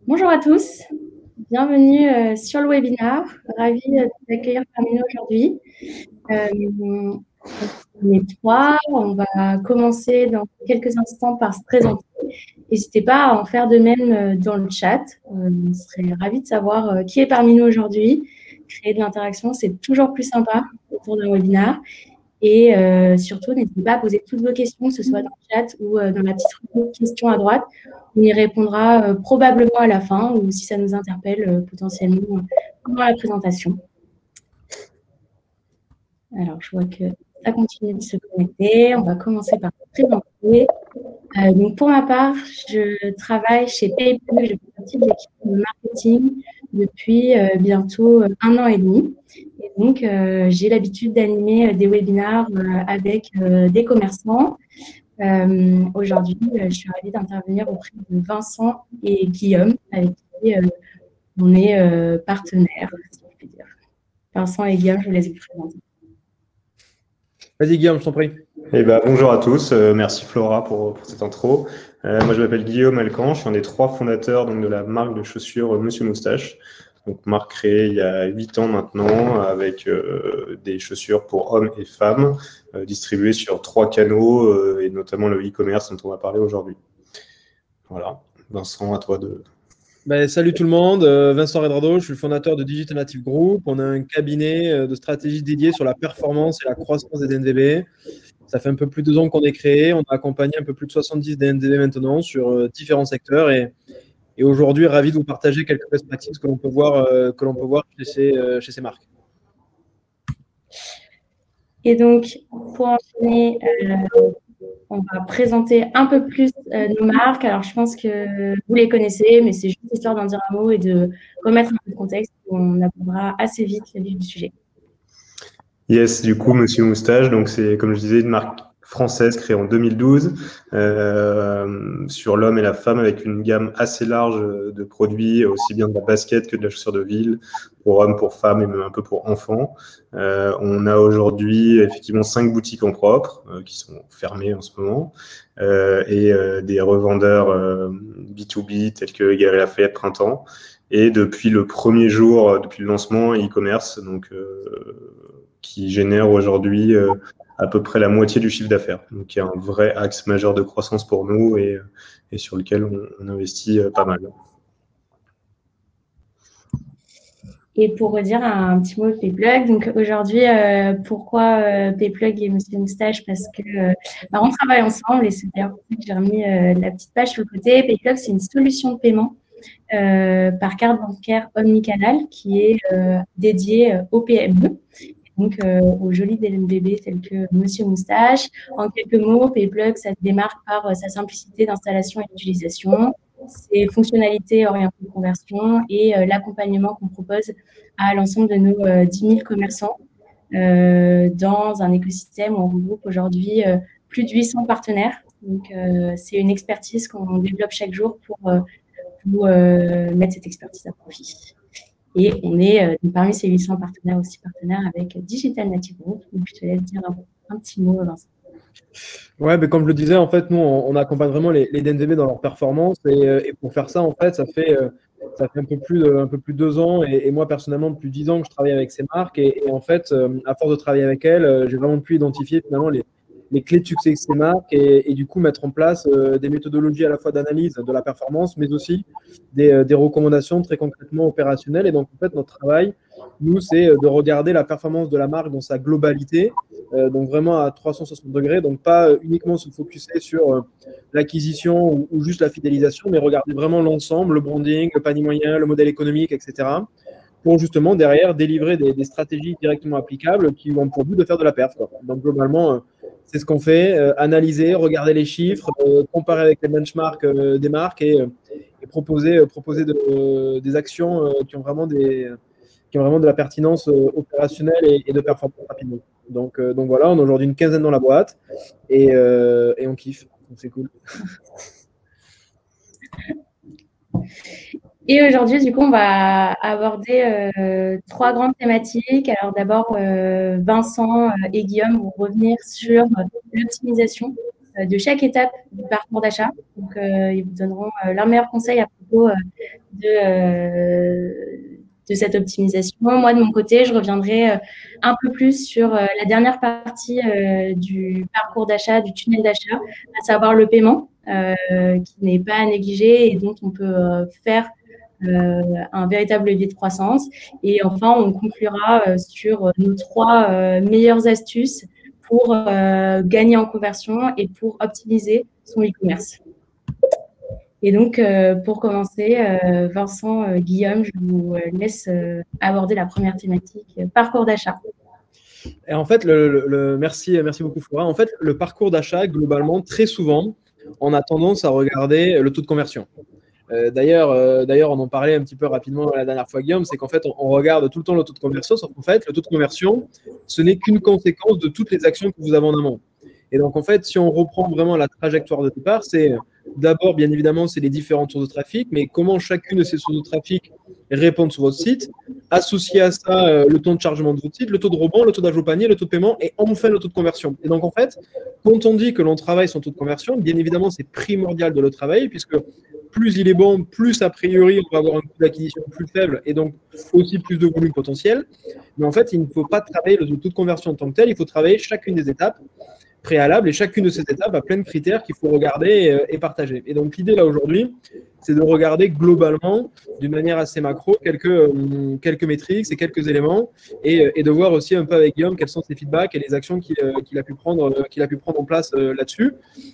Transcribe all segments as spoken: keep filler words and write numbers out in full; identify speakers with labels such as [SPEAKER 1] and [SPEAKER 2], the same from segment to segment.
[SPEAKER 1] Bonjour à tous, bienvenue euh, sur le webinaire. Ravie euh, de vous accueillir parmi nous aujourd'hui. Euh, on est trois, on va commencer dans quelques instants par se présenter. N'hésitez pas à en faire de même euh, dans le chat. Euh, on serait ravis de savoir euh, qui est parmi nous aujourd'hui. Créer de l'interaction, c'est toujours plus sympa autour d'un webinaire. Et euh, surtout, n'hésitez pas à poser toutes vos questions, que ce soit dans le chat ou euh, dans la petite rubrique questions à droite. On y répondra euh, probablement à la fin ou si ça nous interpelle euh, potentiellement euh, pendant la présentation. Alors, je vois que ça continue de se connecter. On va commencer par se présenter. Euh, donc, pour ma part, je travaille chez PayPlug, je fais partie de l'équipe de marketing depuis euh, bientôt euh, un an et demi. Et donc, euh, j'ai l'habitude d'animer euh, des webinaires euh, avec euh, des commerçants. Euh, Aujourd'hui, euh, je suis ravie d'intervenir auprès de Vincent et Guillaume, avec qui euh, on est euh, partenaires, si je puis dire. Vincent et Guillaume, je vous laisse vous présenter.
[SPEAKER 2] Vas-y Guillaume, je t'en prie.
[SPEAKER 3] Eh ben, bonjour à tous, euh, merci Flora pour, pour cette intro. Euh, moi je m'appelle Guillaume Alcan, je suis un des trois fondateurs donc, de la marque de chaussures Monsieur Moustache. Donc marque créée il y a huit ans maintenant avec euh, des chaussures pour hommes et femmes euh, distribuées sur trois canaux euh, et notamment le e-commerce dont on va parler aujourd'hui. Voilà, Vincent, à toi de...
[SPEAKER 2] Ben, salut tout le monde, euh, Vincent Redrado, je suis le fondateur de Digital Native Group. On a un cabinet euh, de stratégie dédié sur la performance et la croissance des D N V B. Ça fait un peu plus de deux ans qu'on est créé. On a accompagné un peu plus de soixante-dix D N V B maintenant sur euh, différents secteurs. Et, et aujourd'hui, ravi de vous partager quelques best practices que l'on peut voir, euh, que l'on peut voir chez ces, euh, chez ces marques.
[SPEAKER 1] Et donc, pour enchaîner, euh, on va présenter un peu plus euh, nos marques. Alors, je pense que vous les connaissez, mais c'est juste histoire d'en dire un mot et de remettre un peu de contexte. On abordera assez vite le vif du sujet.
[SPEAKER 3] Yes, du coup, Monsieur Moustache, donc c'est, comme je disais, une marque française créée en deux mille douze euh, sur l'homme et la femme avec une gamme assez large de produits, aussi bien de la basket que de la chaussure de ville, pour hommes, pour femmes et même un peu pour enfants. Euh, on a aujourd'hui effectivement cinq boutiques en propre euh, qui sont fermées en ce moment euh, et euh, des revendeurs euh, B deux B tels que Galeries Lafayette Printemps. Et depuis le premier jour, depuis le lancement, e-commerce, donc euh, qui génère aujourd'hui euh, à peu près la moitié du chiffre d'affaires. Donc, il y a un vrai axe majeur de croissance pour nous et, et sur lequel on, on investit euh, pas mal.
[SPEAKER 1] Et pour redire un petit mot de PayPlug, donc aujourd'hui, euh, pourquoi euh, PayPlug et Monsieur Moustache? Parce que euh, bah, on travaille ensemble et c'est d'ailleurs pour ça que j'ai remis euh, la petite page sur le côté. PayPlug, c'est une solution de paiement euh, par carte bancaire omnicanal qui est euh, dédiée euh, aux P M E. Donc, euh, aux jolis D N V B tels que Monsieur Moustache. En quelques mots, PayPlug, ça se démarque par euh, sa simplicité d'installation et d'utilisation, ses fonctionnalités orientées de conversion et euh, l'accompagnement qu'on propose à l'ensemble de nos euh, dix mille commerçants euh, dans un écosystème où on regroupe aujourd'hui euh, plus de huit cents partenaires. Donc, euh, c'est une expertise qu'on développe chaque jour pour euh, vous euh, mettre cette expertise à profit. Et on est euh, parmi ces huit cents partenaires aussi partenaires avec Digital Native Group. Donc, je te laisse dire un, un petit mot, Vincent.
[SPEAKER 2] Ouais, mais comme je le disais, en fait, nous, on, on accompagne vraiment les, les D N V B dans leur performance. Et, et pour faire ça, en fait, ça fait, ça fait un peu plus de, un peu plus de deux ans. Et, et moi, personnellement, depuis dix ans que je travaille avec ces marques. Et, et en fait, à force de travailler avec elles, j'ai vraiment pu identifier finalement les, les clés de succès de ces marques et, et du coup mettre en place euh, des méthodologies à la fois d'analyse de la performance, mais aussi des, euh, des recommandations très concrètement opérationnelles. Et donc, en fait, notre travail, nous, c'est de regarder la performance de la marque dans sa globalité, euh, donc vraiment à trois cent soixante degrés, donc pas uniquement se focuser sur euh, l'acquisition ou, ou juste la fidélisation, mais regarder vraiment l'ensemble, le branding, le panier moyen, le modèle économique, et cetera, pour justement derrière délivrer des, des stratégies directement applicables qui ont pour but de faire de la perf, quoi. Donc globalement, euh, c'est ce qu'on fait, euh, analyser, regarder les chiffres, euh, comparer avec les benchmarks euh, des marques et, euh, et proposer, euh, proposer de, euh, des actions euh, qui ont vraiment des, qui ont vraiment de la pertinence euh, opérationnelle et, et de performance rapidement. Donc, euh, donc voilà, on a aujourd'hui une quinzaine dans la boîte et, euh, et on kiffe, donc c'est cool.
[SPEAKER 1] Et aujourd'hui, du coup, on va aborder euh, trois grandes thématiques. Alors d'abord, euh, Vincent et Guillaume vont revenir sur l'optimisation euh, de chaque étape du parcours d'achat. Donc, euh, ils vous donneront euh, leurs meilleurs conseils à propos propos euh, de, euh, de cette optimisation. Moi, de mon côté, je reviendrai euh, un peu plus sur euh, la dernière partie euh, du parcours d'achat, du tunnel d'achat, à savoir le paiement, euh, qui n'est pas à négliger et dont on peut euh, faire euh, un véritable levier de croissance. Et enfin, on conclura euh, sur nos trois euh, meilleures astuces pour euh, gagner en conversion et pour optimiser son e-commerce. Et donc, euh, pour commencer, euh, Vincent, euh, Guillaume, je vous laisse euh, aborder la première thématique, euh, parcours d'achat.
[SPEAKER 2] Et en fait, le, le, le, merci, merci beaucoup Flora. En fait, le parcours d'achat, globalement, très souvent, on a tendance à regarder le taux de conversion. Euh, d'ailleurs, euh, d'ailleurs, on en parlait un petit peu rapidement la dernière fois, Guillaume, c'est qu'en fait, on, on regarde tout le temps le taux de conversion, sauf qu'en fait, le taux de conversion, ce n'est qu'une conséquence de toutes les actions que vous avez en amont. Et donc, en fait, si on reprend vraiment la trajectoire de départ, c'est d'abord, bien évidemment, c'est les différentes sources de trafic, mais comment chacune de ces sources de trafic répondent sur votre site, associer à ça euh, le taux de chargement de votre site, le taux de rebond, le taux d'ajout au panier, le taux de paiement et enfin le taux de conversion. Et donc, en fait, quand on dit que l'on travaille son taux de conversion, bien évidemment, c'est primordial de le travailler puisque plus il est bon, plus a priori, on va avoir un coût d'acquisition plus faible et donc aussi plus de volume potentiel. Mais en fait, il ne faut pas travailler le taux de conversion en tant que tel, il faut travailler chacune des étapes préalables et chacune de ces étapes a plein de critères qu'il faut regarder et, et partager. Et donc, l'idée là aujourd'hui, c'est de regarder globalement, d'une manière assez macro, quelques, euh, quelques métriques et quelques éléments et, et de voir aussi un peu avec Guillaume quels sont ses feedbacks et les actions qu'il euh, qu'il a pu prendre, euh, qu'il a pu prendre en place euh, là-dessus.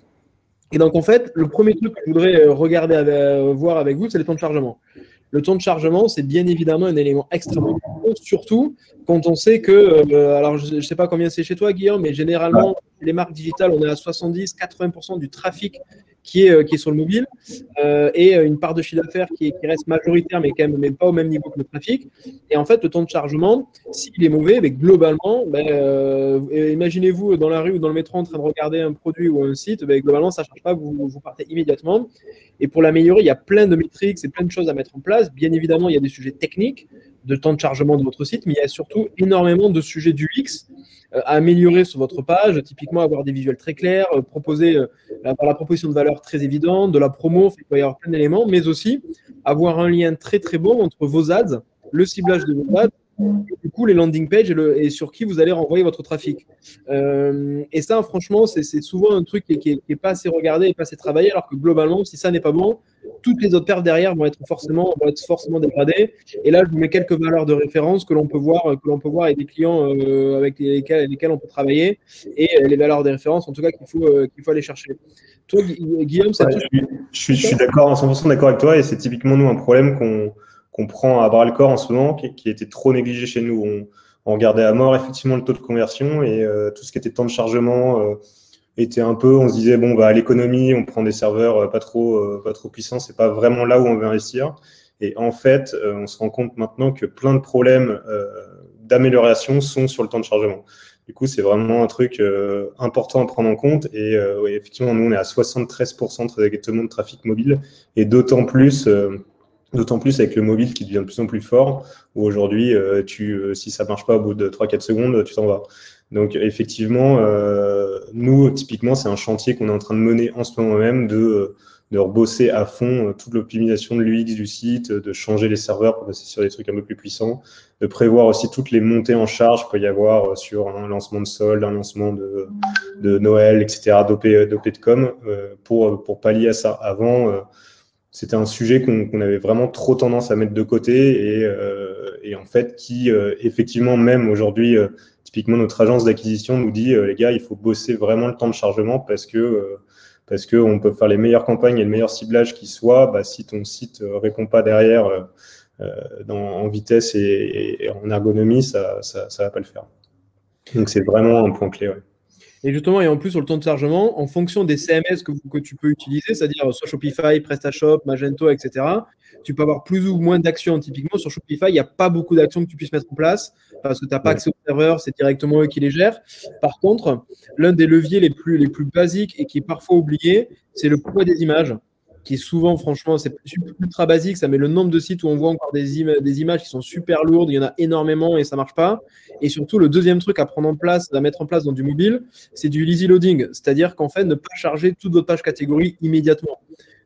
[SPEAKER 2] Et donc, en fait, le premier truc que je voudrais regarder, avec, euh, voir avec vous, c'est le temps de chargement. Le temps de chargement, c'est bien évidemment un élément extrêmement important, surtout quand on sait que, euh, alors je ne sais pas combien c'est chez toi, Guillaume, mais généralement, les marques digitales, on est à soixante-dix à quatre-vingts pour cent du trafic qui est, euh, qui est sur le mobile euh, et une part de chiffre d'affaires qui, qui reste majoritaire, mais quand même mais pas au même niveau que le trafic. Et en fait, le temps de chargement, s'il est mauvais, mais globalement, ben, euh, imaginez-vous dans la rue ou dans le métro en train de regarder un produit ou un site, ben, globalement, ça ne charge pas, vous, vous partez immédiatement. Et pour l'améliorer, il y a plein de métriques et plein de choses à mettre en place. Bien évidemment, il y a des sujets techniques de temps de chargement de votre site, mais il y a surtout énormément de sujets du U X euh, à améliorer sur votre page, typiquement avoir des visuels très clairs, euh, proposer euh, avoir la proposition de valeur très évidente, de la promo, il peut y avoir plein d'éléments, mais aussi avoir un lien très très bon entre vos ads, le ciblage de vos ads, et du coup les landing pages et, le, et sur qui vous allez renvoyer votre trafic. Euh, et ça, franchement, c'est souvent un truc qui n'est pas assez regardé et pas assez travaillé, alors que globalement, si ça n'est pas bon, toutes les autres perfs derrière vont être forcément, vont être forcément dégradées. Et là, je vous mets quelques valeurs de référence que l'on peut voir, que l'on peut voir avec des clients euh, avec lesquels, lesquels on peut travailler, et euh, les valeurs de référence, en tout cas, qu'il faut, euh, qu'il faut aller chercher. Toi, Guillaume, c'est
[SPEAKER 3] ouais, je, je, je suis d'accord, cent pour cent d'accord avec toi, et c'est typiquement nous un problème qu'on qu'on prend à bras le corps en ce moment, qui, qui était trop négligé chez nous. On, on regardait à mort effectivement le taux de conversion et euh, tout ce qui était temps de chargement euh, était un peu, on se disait bon bah à l'économie, on prend des serveurs euh, pas trop euh, pas trop puissants, c'est pas vraiment là où on veut investir. Et en fait, euh, on se rend compte maintenant que plein de problèmes euh, d'amélioration sont sur le temps de chargement. Du coup, c'est vraiment un truc euh, important à prendre en compte. Et euh, oui, effectivement, nous on est à soixante-treize pour cent exactement de trafic mobile et d'autant plus euh, D'autant plus avec le mobile qui devient de plus en plus fort, où aujourd'hui, euh, tu, euh, si ça ne marche pas au bout de trois à quatre secondes, tu t'en vas. Donc effectivement, euh, nous, typiquement, c'est un chantier qu'on est en train de mener en ce moment même, de, de rebosser à fond euh, toute l'optimisation de l'U X du site, de changer les serveurs pour passer sur des trucs un peu plus puissants, de prévoir aussi toutes les montées en charge qu'il peut y avoir sur un lancement de solde, un lancement de, de Noël, et cetera, d'O P, d'O P de com, euh, pour, pour pallier à ça. Avant, euh, c'était un sujet qu'on qu'on avait vraiment trop tendance à mettre de côté et, euh, et en fait qui, euh, effectivement, même aujourd'hui, euh, typiquement notre agence d'acquisition nous dit, euh, les gars, il faut bosser vraiment le temps de chargement parce que euh, parce qu'on peut faire les meilleures campagnes et le meilleur ciblage qui soit, bah, si ton site ne répond pas derrière euh, dans, en vitesse et, et, et en ergonomie, ça ça, ça va pas le faire. Donc, c'est vraiment un point clé, ouais.
[SPEAKER 2] Et justement, et en plus, sur le temps de chargement, en fonction des C M S que, que tu peux utiliser, c'est-à-dire soit Shopify, PrestaShop, Magento, et cetera, tu peux avoir plus ou moins d'actions. Typiquement, sur Shopify, il n'y a pas beaucoup d'actions que tu puisses mettre en place parce que tu n'as pas accès au serveur, c'est directement eux qui les gèrent. Par contre, l'un des leviers les plus, les plus basiques et qui est parfois oublié, c'est le poids des images, qui est souvent, franchement, c'est ultra basique, ça met le nombre de sites où on voit encore des, im des images qui sont super lourdes, il y en a énormément et ça ne marche pas. Et surtout, le deuxième truc à prendre en place, à mettre en place dans du mobile, c'est du lazy loading, c'est-à-dire qu'en fait, ne pas charger toute votre page catégorie immédiatement.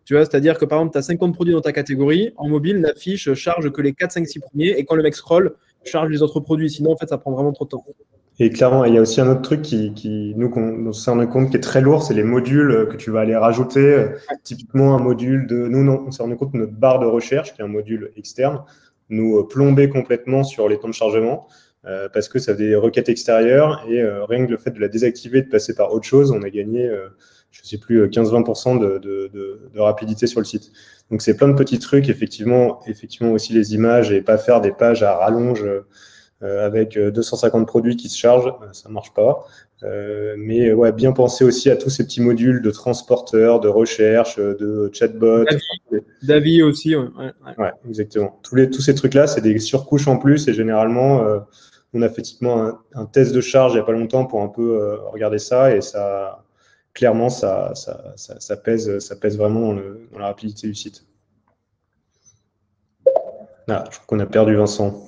[SPEAKER 2] Tu vois, c'est-à-dire que par exemple, tu as cinquante produits dans ta catégorie, en mobile, l'affiche charge que les quatre, cinq, six premiers, et quand le mec scroll, charge les autres produits. Sinon, en fait, ça prend vraiment trop de temps.
[SPEAKER 3] Et clairement, il y a aussi un autre truc qui, qui nous, qu'on, on s'en rend compte qui est très lourd, c'est les modules que tu vas aller rajouter. Typiquement, un module de. Nous, non, on s'est rendu compte que notre barre de recherche, qui est un module externe, nous plombait complètement sur les temps de chargement euh, parce que ça faisait des requêtes extérieures et euh, rien que le fait de la désactiver, de passer par autre chose, on a gagné, euh, je ne sais plus, quinze à vingt pour cent de, de, de, de rapidité sur le site. Donc, c'est plein de petits trucs. Effectivement, effectivement aussi les images et pas faire des pages à rallonge. Euh, avec deux cent cinquante produits qui se chargent, ça ne marche pas. Euh, mais ouais, bien penser aussi à tous ces petits modules de transporteurs, de recherche, de chatbot.
[SPEAKER 2] D'avis aussi, ouais. Ouais,
[SPEAKER 3] ouais. ouais, exactement. Tous, les, tous ces trucs-là, c'est des surcouches en plus et généralement, euh, on a fait typiquement un, un test de charge il n'y a pas longtemps pour un peu euh, regarder ça et ça, clairement, ça, ça, ça, ça, pèse, ça pèse vraiment dans, le, dans la rapidité du site. Ah, je crois qu'on a perdu Vincent.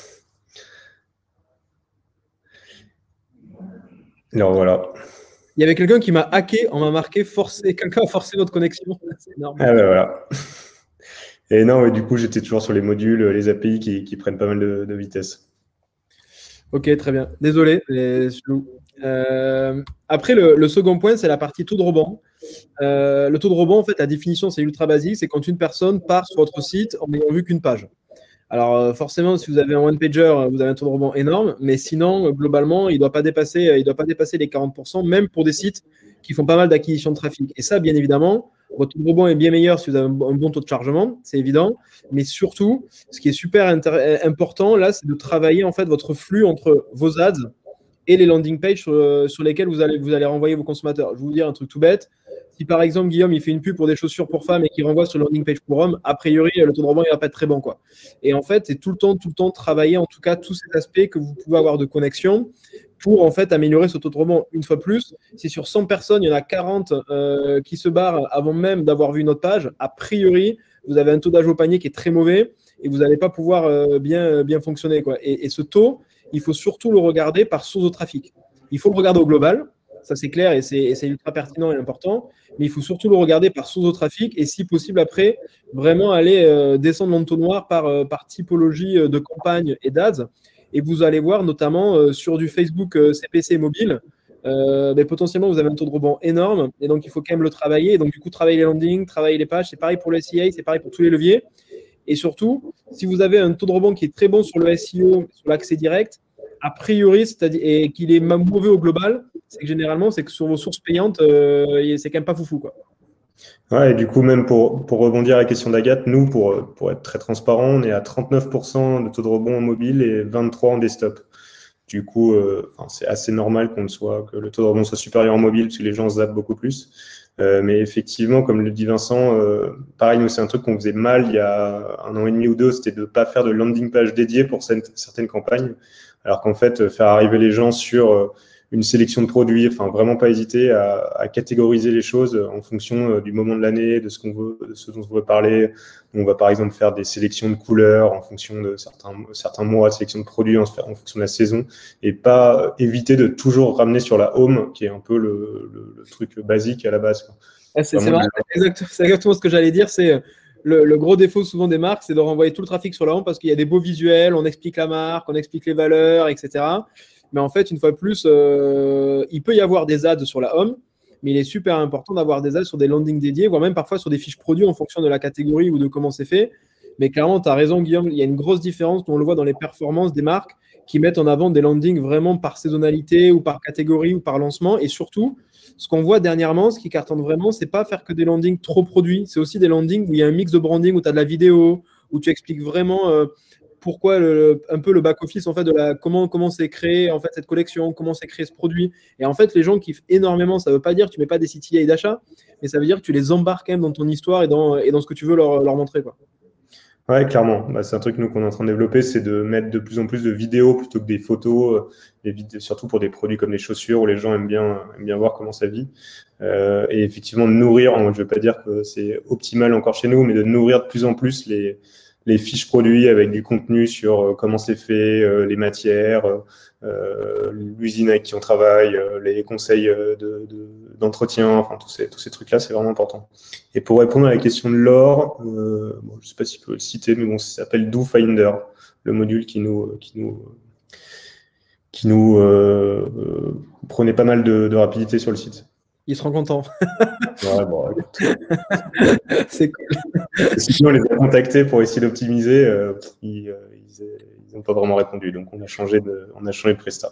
[SPEAKER 3] Alors voilà.
[SPEAKER 2] Il y avait quelqu'un qui m'a hacké, on m'a marqué forcé, quelqu'un a forcé notre connexion. C'est énorme.
[SPEAKER 3] Ah ben voilà. Et non, ouais, du coup, j'étais toujours sur les modules, les A P I qui, qui prennent pas mal de, de vitesse.
[SPEAKER 2] Ok, très bien. Désolé. Euh, après, le, le second point, c'est la partie taux de rebond. Euh, le taux de rebond, en fait, la définition, c'est ultra basique. C'est quand une personne part sur votre site en n'ayant vu qu'une page. Alors, forcément, si vous avez un one-pager, vous avez un taux de rebond énorme, mais sinon, globalement, il ne doit pas dépasser, il doit pas dépasser les quarante pour cent, même pour des sites qui font pas mal d'acquisition de trafic. Et ça, bien évidemment, votre taux de rebond est bien meilleur si vous avez un bon taux de chargement, c'est évident. Mais surtout, ce qui est super important, là, c'est de travailler en fait votre flux entre vos ads et les landing pages sur, sur lesquelles vous allez, vous allez renvoyer vos consommateurs. Je vais vous dire un truc tout bête. Si par exemple, Guillaume, il fait une pub pour des chaussures pour femmes et qu'il renvoie sur le landing page pour hommes, a priori, le taux de rebond, il ne va pas être très bon, quoi. Et en fait, c'est tout le temps, tout le temps travailler, en tout cas, tous ces aspects que vous pouvez avoir de connexion pour, en fait, améliorer ce taux de rebond. Une fois plus, si sur cent personnes, il y en a quarante euh, qui se barrent avant même d'avoir vu notre page, a priori, vous avez un taux d'âge au panier qui est très mauvais et vous n'allez pas pouvoir euh, bien, bien fonctionner, quoi. Et, et ce taux, il faut surtout le regarder par source de trafic. Il faut le regarder au global. Ça, c'est clair et c'est ultra pertinent et important. Mais il faut surtout le regarder par source de trafic et, si possible, après, vraiment aller euh, descendre l'entonnoir par, euh, par typologie de campagne et d'ads. Et vous allez voir, notamment euh, sur du Facebook euh, C P C mobile, euh, mais potentiellement, vous avez un taux de rebond énorme. Et donc, il faut quand même le travailler. Et donc, du coup, travailler les landings, travailler les pages. C'est pareil pour le S E A, c'est pareil pour tous les leviers. Et surtout, si vous avez un taux de rebond qui est très bon sur le S E O, sur l'accès direct, a priori, c'est-à-dire et qu'il est mauvais au global, c'est que généralement, c'est que sur vos sources payantes, euh, c'est quand même pas foufou, quoi.
[SPEAKER 3] Ouais, et du coup, même pour, pour rebondir à la question d'Agathe, nous, pour, pour être très transparent, on est à trente-neuf pour cent de taux de rebond en mobile et vingt-trois pour cent en desktop. Du coup, euh, c'est assez normal qu'on soit, que le taux de rebond soit supérieur en mobile parce que les gens zappent beaucoup plus. Euh, mais effectivement, comme le dit Vincent, euh, pareil, nous, c'est un truc qu'on faisait mal il y a un an et demi ou deux, c'était de ne pas faire de landing page dédiée pour certaines campagnes. Alors qu'en fait, faire arriver les gens sur une sélection de produits, enfin vraiment pas hésiter à, à catégoriser les choses en fonction du moment de l'année, de ce qu'on veut, de ce dont on veut parler. On va par exemple faire des sélections de couleurs en fonction de certains, certains mois, sélection de produits en, en fonction de la saison, et pas éviter de toujours ramener sur la home, qui est un peu le, le, le truc basique à la base, quoi.
[SPEAKER 2] Ah, c'est exactement, exactement ce que j'allais dire, c'est Le, le gros défaut souvent des marques, c'est de renvoyer tout le trafic sur la home parce qu'il y a des beaux visuels, on explique la marque, on explique les valeurs, et cetera. Mais en fait, une fois de plus, euh, il peut y avoir des ads sur la home, mais il est super important d'avoir des ads sur des landings dédiés, voire même parfois sur des fiches produits en fonction de la catégorie ou de comment c'est fait. Mais clairement, tu as raison, Guillaume, il y a une grosse différence, on le voit dans les performances des marques qui mettent en avant des landings vraiment par saisonnalité ou par catégorie ou par lancement. Et surtout, ce qu'on voit dernièrement, ce qui cartonne vraiment, c'est pas faire que des landings trop produits. C'est aussi des landings où il y a un mix de branding, où tu as de la vidéo, où tu expliques vraiment euh, pourquoi le, un peu le back-office, en fait, de la, comment, comment c'est créé en fait, cette collection, comment c'est créé ce produit. Et en fait, les gens kiffent énormément. Ça ne veut pas dire que tu ne mets pas des C T A d'achat, mais ça veut dire que tu les embarques quand même dans ton histoire et dans, et dans ce que tu veux leur, leur montrer, quoi.
[SPEAKER 3] Ouais, clairement. Bah, c'est un truc nous qu'on est en train de développer, c'est de mettre de plus en plus de vidéos plutôt que des photos, des vidéos, surtout pour des produits comme les chaussures où les gens aiment bien, aiment bien voir comment ça vit. Euh, et effectivement, de nourrir, je ne vais pas dire que c'est optimal encore chez nous, mais de nourrir de plus en plus les, les fiches produits avec du contenu sur euh, comment c'est fait, euh, les matières, euh, l'usine avec qui on travaille, euh, les conseils de, de, d'entretien, enfin tous ces, tous ces trucs-là, c'est vraiment important. Et pour répondre à la question de Laure, euh, bon, je ne sais pas si je peux le citer, mais bon, ça s'appelle DoFinder, le module qui nous, qui nous, qui nous euh, euh, prenait pas mal de, de rapidité sur le site.
[SPEAKER 2] Il se rend content.
[SPEAKER 3] Ouais, bon, écoute.
[SPEAKER 2] C'est cool.
[SPEAKER 3] Sinon, on les a contactés pour essayer d'optimiser. Euh, ils n'ont pas vraiment répondu. Donc, on a changé de, on a changé de prestat.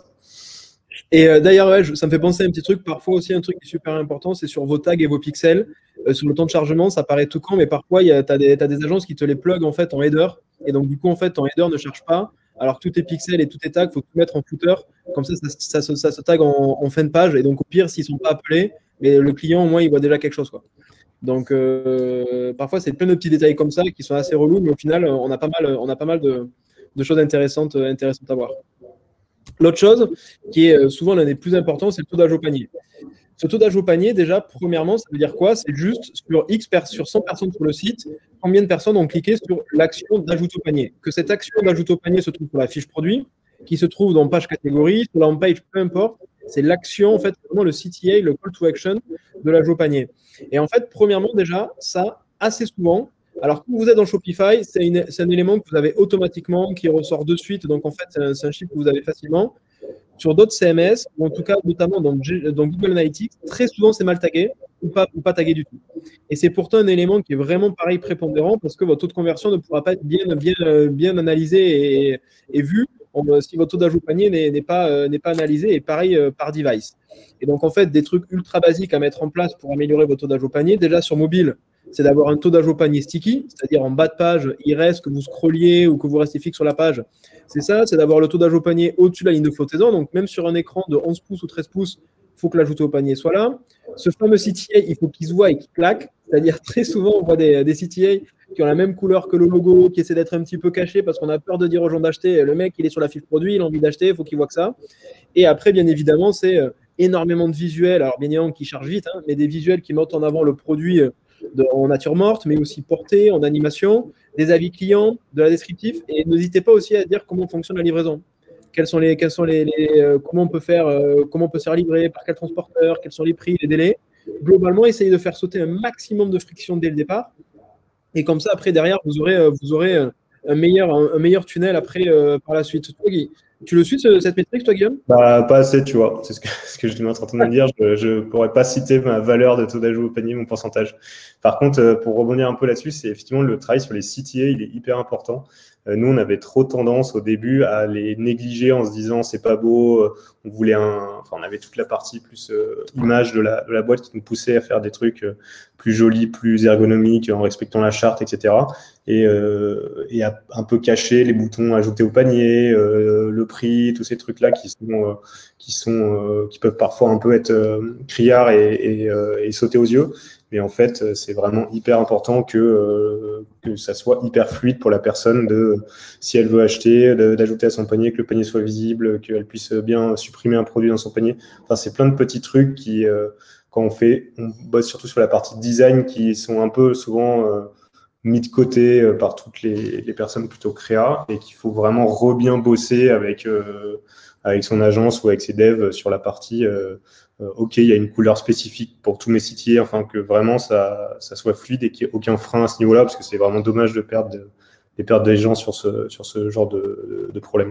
[SPEAKER 2] Et euh, d'ailleurs, ouais, je, ça me fait penser à un petit truc. Parfois aussi, un truc qui est super important, c'est sur vos tags et vos pixels. Euh, sur le temps de chargement, ça paraît tout con, mais parfois, tu as des, t'as des agences qui te les plug en fait en header. Et donc, du coup, en fait, ton header ne charge pas. Alors, tous tes pixels et tous tes tags, il faut tout mettre en footer. Comme ça, ça, ça, ça, ça se tag en, en fin de page. Et donc, au pire, s'ils ne sont pas appelés, mais le client, au moins, il voit déjà quelque chose, quoi. Donc, euh, parfois, c'est plein de petits détails comme ça qui sont assez relous, mais au final, on a pas mal, on a pas mal de, de choses intéressantes, intéressantes à voir. L'autre chose qui est souvent l'un des plus importants, c'est le taux d'âge au panier. Ce taux d'âge au panier, déjà, premièrement, ça veut dire quoi? C'est juste sur X sur cent personnes sur le site, combien de personnes ont cliqué sur l'action d'ajout au panier. Que cette action d'ajout au panier se trouve sur la fiche produit, qui se trouve dans page catégorie, sur la home page, peu importe. C'est l'action, en fait, vraiment le C T A, le call to action de l'ajout au panier. Et en fait, premièrement, déjà, ça, assez souvent, alors quand vous êtes dans Shopify, c'est, une, c'est un élément que vous avez automatiquement, qui ressort de suite. Donc, en fait, c'est un, c'est un chiffre que vous avez facilement. Sur d'autres C M S, ou en tout cas, notamment dans, dans Google Analytics, très souvent, c'est mal tagué ou pas, ou pas tagué du tout. Et c'est pourtant un élément qui est vraiment pareil prépondérant parce que votre taux de conversion ne pourra pas être bien, bien, bien analysé et, et vu si votre taux d'ajout panier n'est, n'est, pas, euh, n'est pas analysé, et pareil euh, par device. Et donc, en fait, des trucs ultra basiques à mettre en place pour améliorer votre taux d'ajout panier. Déjà, sur mobile, c'est d'avoir un taux d'ajout panier sticky, c'est-à-dire en bas de page, il reste que vous scrolliez ou que vous restez fixe sur la page. C'est ça, c'est d'avoir le taux d'ajout panier au-dessus de la ligne de flottaison. Donc, même sur un écran de onze pouces ou treize pouces, il faut que l'ajouté au panier soit là. Ce fameux C T A, il faut qu'il se voit et qu'il claque. C'est-à-dire, très souvent, on voit des, des C T A qui ont la même couleur que le logo, qui essaient d'être un petit peu cachés parce qu'on a peur de dire aux gens d'acheter. Le mec, il est sur la fiche produit, il a envie d'acheter, il faut qu'il voit que ça. Et après, bien évidemment, c'est énormément de visuels. Alors, bien évidemment, qui chargent vite, hein, mais des visuels qui mettent en avant le produit de, en nature morte, mais aussi porté, en animation, des avis clients, de la descriptif. Et n'hésitez pas aussi à dire comment fonctionne la livraison. Quels sont les, quels sont les, les euh, comment on peut faire, euh, comment on peut se faire livrer, par quel transporteur, quels sont les prix, les délais. Globalement, essayez de faire sauter un maximum de friction dès le départ. Et comme ça, après, derrière, vous aurez, vous aurez un, meilleur, un, un meilleur tunnel après, euh, par la suite. Toi, Guy, tu le suis, ce, cette métrique, toi, Guillaume?
[SPEAKER 3] Bah, pas assez, tu vois. C'est ce que, ce que je suis en train de dire. Je ne pourrais pas citer ma valeur de taux d'ajout au panier, mon pourcentage. Par contre, pour rebondir un peu là-dessus, c'est effectivement le travail sur les C T A, il est hyper important. Nous, on avait trop tendance au début à les négliger en se disant c'est pas beau. On voulait un, enfin, on avait toute la partie plus euh, image de la, de la boîte qui nous poussait à faire des trucs plus jolis, plus ergonomiques, en respectant la charte, et cetera. Et, euh, et à un peu cacher les boutons ajoutés au panier, euh, le prix, tous ces trucs-là qui sont, euh, qui sont, euh, qui peuvent parfois un peu être euh, criards et, et, euh, et sauter aux yeux. Mais en fait, c'est vraiment hyper important que, euh, que ça soit hyper fluide pour la personne de, si elle veut acheter, de, d'ajouter à son panier, que le panier soit visible, qu'elle puisse bien supprimer un produit dans son panier. Enfin, c'est plein de petits trucs qui, euh, quand on fait, on bosse surtout sur la partie design qui sont un peu souvent euh, mis de côté euh, par toutes les, les personnes plutôt créa et qu'il faut vraiment re-bien bosser avec, euh, avec son agence ou avec ses devs sur la partie euh, Euh, ok, il y a une couleur spécifique pour tous mes sites, enfin que vraiment ça, ça soit fluide et qu'il n'y ait aucun frein à ce niveau-là, parce que c'est vraiment dommage de perdre, de, de perdre des gens sur ce, sur ce genre de, de problème.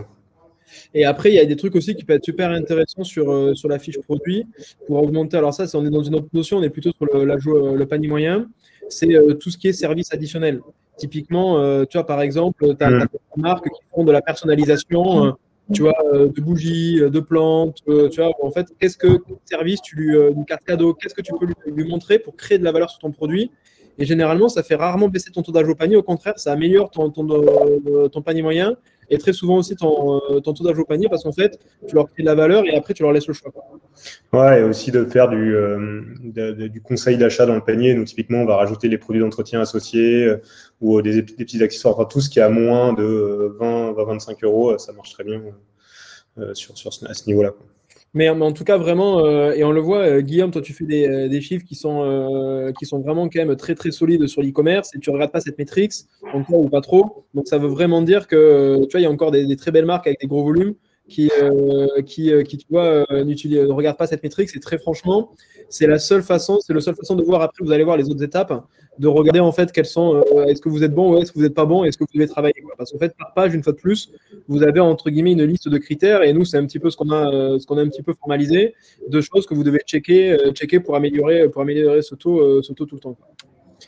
[SPEAKER 2] Et après, il y a des trucs aussi qui peuvent être super intéressants sur, euh, sur la fiche produit pour augmenter. Alors ça, c'est, on est dans une autre notion, on est plutôt sur le, la, le panier moyen. C'est euh, tout ce qui est service additionnel. Typiquement, euh, tu vois, par exemple, tu as mmh. des marques qui font de la personnalisation. Euh, tu vois, euh, de bougies, de plantes, euh, tu vois, en fait, qu'est-ce que service tu lui, euh, une carte cadeau, qu'est-ce que tu peux lui, lui montrer pour créer de la valeur sur ton produit? Et généralement, ça fait rarement baisser ton taux d'âge au panier. Au contraire, ça améliore ton, ton, euh, ton panier moyen et très souvent aussi ton, euh, ton taux d'âge au panier parce qu'en fait, tu leur crées de la valeur et après, tu leur laisses le choix.
[SPEAKER 3] Ouais, et aussi de faire du, euh, de, de, du conseil d'achat dans le panier. Nous, typiquement, on va rajouter les produits d'entretien associés euh, ou des, des petits accessoires. Enfin, tout ce qui est à moins de vingt à vingt-cinq euros, ça marche très bien euh, sur, sur ce, à ce niveau-là.
[SPEAKER 2] Mais, mais en tout cas, vraiment, euh, et on le voit, euh, Guillaume, toi, tu fais des, euh, des chiffres qui sont, euh, qui sont vraiment quand même très, très solides sur l'e-commerce et tu ne regardes pas cette métrique, donc ou pas trop. Donc, ça veut vraiment dire que, tu vois, il y a encore des, des très belles marques avec des gros volumes qui, euh, qui, euh, qui, tu vois, euh, ne regardent pas cette métrique. C'est très franchement, c'est la seule façon, c'est la seule façon de voir. Après, vous allez voir les autres étapes, de regarder en fait quels sont, euh, est-ce que vous êtes bon ou est-ce que vous n'êtes pas bon, est-ce que vous devez travailler, quoi. Parce qu'en fait, par page, une fois de plus, vous avez entre guillemets une liste de critères et nous, c'est un petit peu ce qu'on a, euh, ce qu'on a un petit peu formalisé, de choses que vous devez checker, euh, checker pour améliorer, pour améliorer ce taux, euh, ce taux tout le temps, quoi.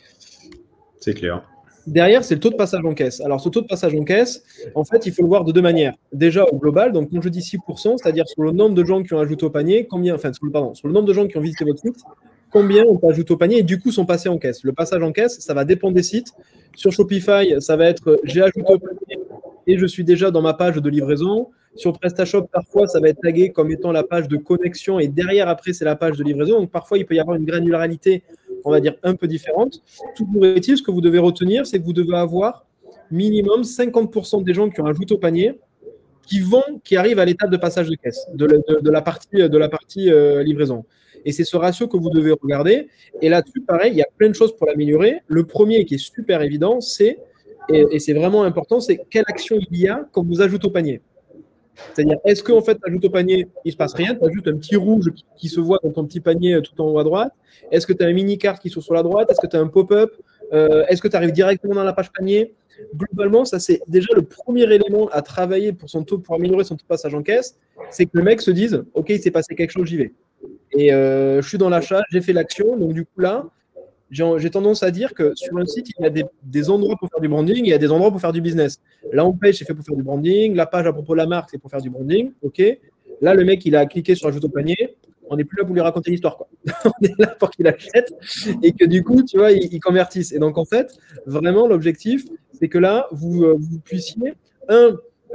[SPEAKER 3] C'est clair.
[SPEAKER 2] Derrière, c'est le taux de passage en caisse. Alors, ce taux de passage en caisse, en fait, il faut le voir de deux manières. Déjà, au global, donc quand je dis six pour cent, c'est-à-dire sur le nombre de gens qui ont ajouté au panier, combien, enfin, sur le, pardon, sur le nombre de gens qui ont visité votre site, combien on peut ajouter au panier et du coup sont passés en caisse. Le passage en caisse, ça va dépendre des sites. Sur Shopify, ça va être j'ai ajouté au panier et je suis déjà dans ma page de livraison. Sur PrestaShop, parfois, ça va être tagué comme étant la page de connexion et derrière, après, c'est la page de livraison. Donc, parfois, il peut y avoir une granularité, on va dire, un peu différente. Toujours est-il, ce que vous devez retenir, c'est que vous devez avoir minimum cinquante pour cent des gens qui ont ajouté au panier qui vont, qui arrivent à l'étape de passage de caisse, de, de, de la partie, de la partie euh, livraison. Et c'est ce ratio que vous devez regarder. Et là-dessus, pareil, il y a plein de choses pour l'améliorer. Le premier qui est super évident, c'est, et, et c'est vraiment important, c'est quelle action il y a quand vous ajoutez au panier. C'est-à-dire, est-ce qu'en fait, tu ajoutes au panier, il ne se passe rien, tu ajoutes un petit rouge qui, qui se voit dans ton petit panier tout en haut à droite. Est-ce que tu as un mini-carte qui se sur la droite? Est-ce que tu as un pop-up? euh, Est-ce que tu arrives directement dans la page panier? Globalement, ça, c'est déjà le premier élément à travailler pour, son taux, pour améliorer son taux de passage en caisse, c'est que le mec se dise, OK, il s'est passé quelque chose, j'y vais. Et euh, je suis dans l'achat, j'ai fait l'action, donc du coup là, j'ai tendance à dire que sur un site, il y a des, des endroits pour faire du branding et il y a des endroits pour faire du business. La homepage, c'est fait pour faire du branding. La page à propos de la marque, c'est pour faire du branding. OK. Là, le mec, il a cliqué sur Ajoute au panier. On n'est plus là pour lui raconter l'histoire, quoi. On est là pour qu'il achète et que du coup, tu vois, il, il convertisse. Et donc, en fait, vraiment, l'objectif, c'est que là, vous, vous puissiez, un,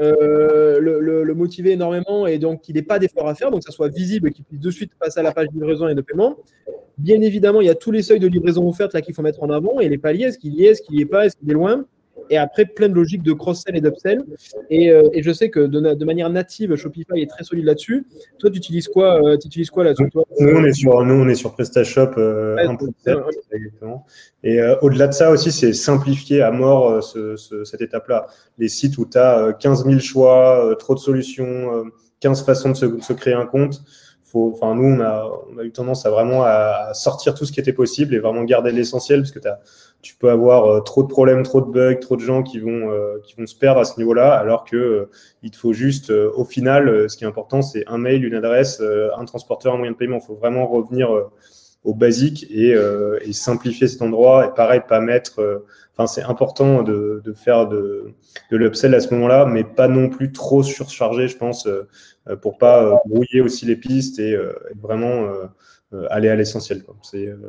[SPEAKER 2] Euh, le, le, le motiver énormément et donc qu'il n'ait pas d'effort à faire, donc que ça soit visible et qu'il puisse de suite passer à la page de livraison et de paiement. Bien évidemment, il y a tous les seuils de livraison offertes là qu'il faut mettre en avant et les paliers, est-ce qu'il y est, est-ce qu'il n'y est pas, est-ce qu'il est loin. Et après, plein de logiques de cross-sell et d'upsell. Et, euh, et je sais que de, de manière native, Shopify est très solide là-dessus. Toi, tu utilises quoi, euh, tu utilises quoi là-dessus?
[SPEAKER 3] Nous, on est sur, nous, on est sur PrestaShop euh,
[SPEAKER 2] ouais,
[SPEAKER 3] un point sept, ouais. Exactement. Et euh, au-delà de ça aussi, c'est simplifier à mort euh, ce, ce, cette étape-là. Les sites où tu as euh, quinze mille choix, euh, trop de solutions, euh, quinze façons de se, de se créer un compte. Enfin, nous, on a, on a eu tendance à vraiment à sortir tout ce qui était possible et vraiment garder l'essentiel parce que t'as, tu peux avoir euh, trop de problèmes, trop de bugs, trop de gens qui vont, euh, qui vont se perdre à ce niveau-là, alors que euh, il te faut juste, euh, au final, euh, ce qui est important, c'est un mail, une adresse, euh, un transporteur, un moyen de paiement. Il faut vraiment revenir euh, au basique et, euh, et simplifier cet endroit. Et pareil, pas mettre. Euh, Enfin, c'est important de, de faire de, de l'upsell à ce moment-là, mais pas non plus trop surchargé, je pense, euh, pour pas euh, brouiller aussi les pistes et, euh, et vraiment euh, aller à l'essentiel. C'est, euh,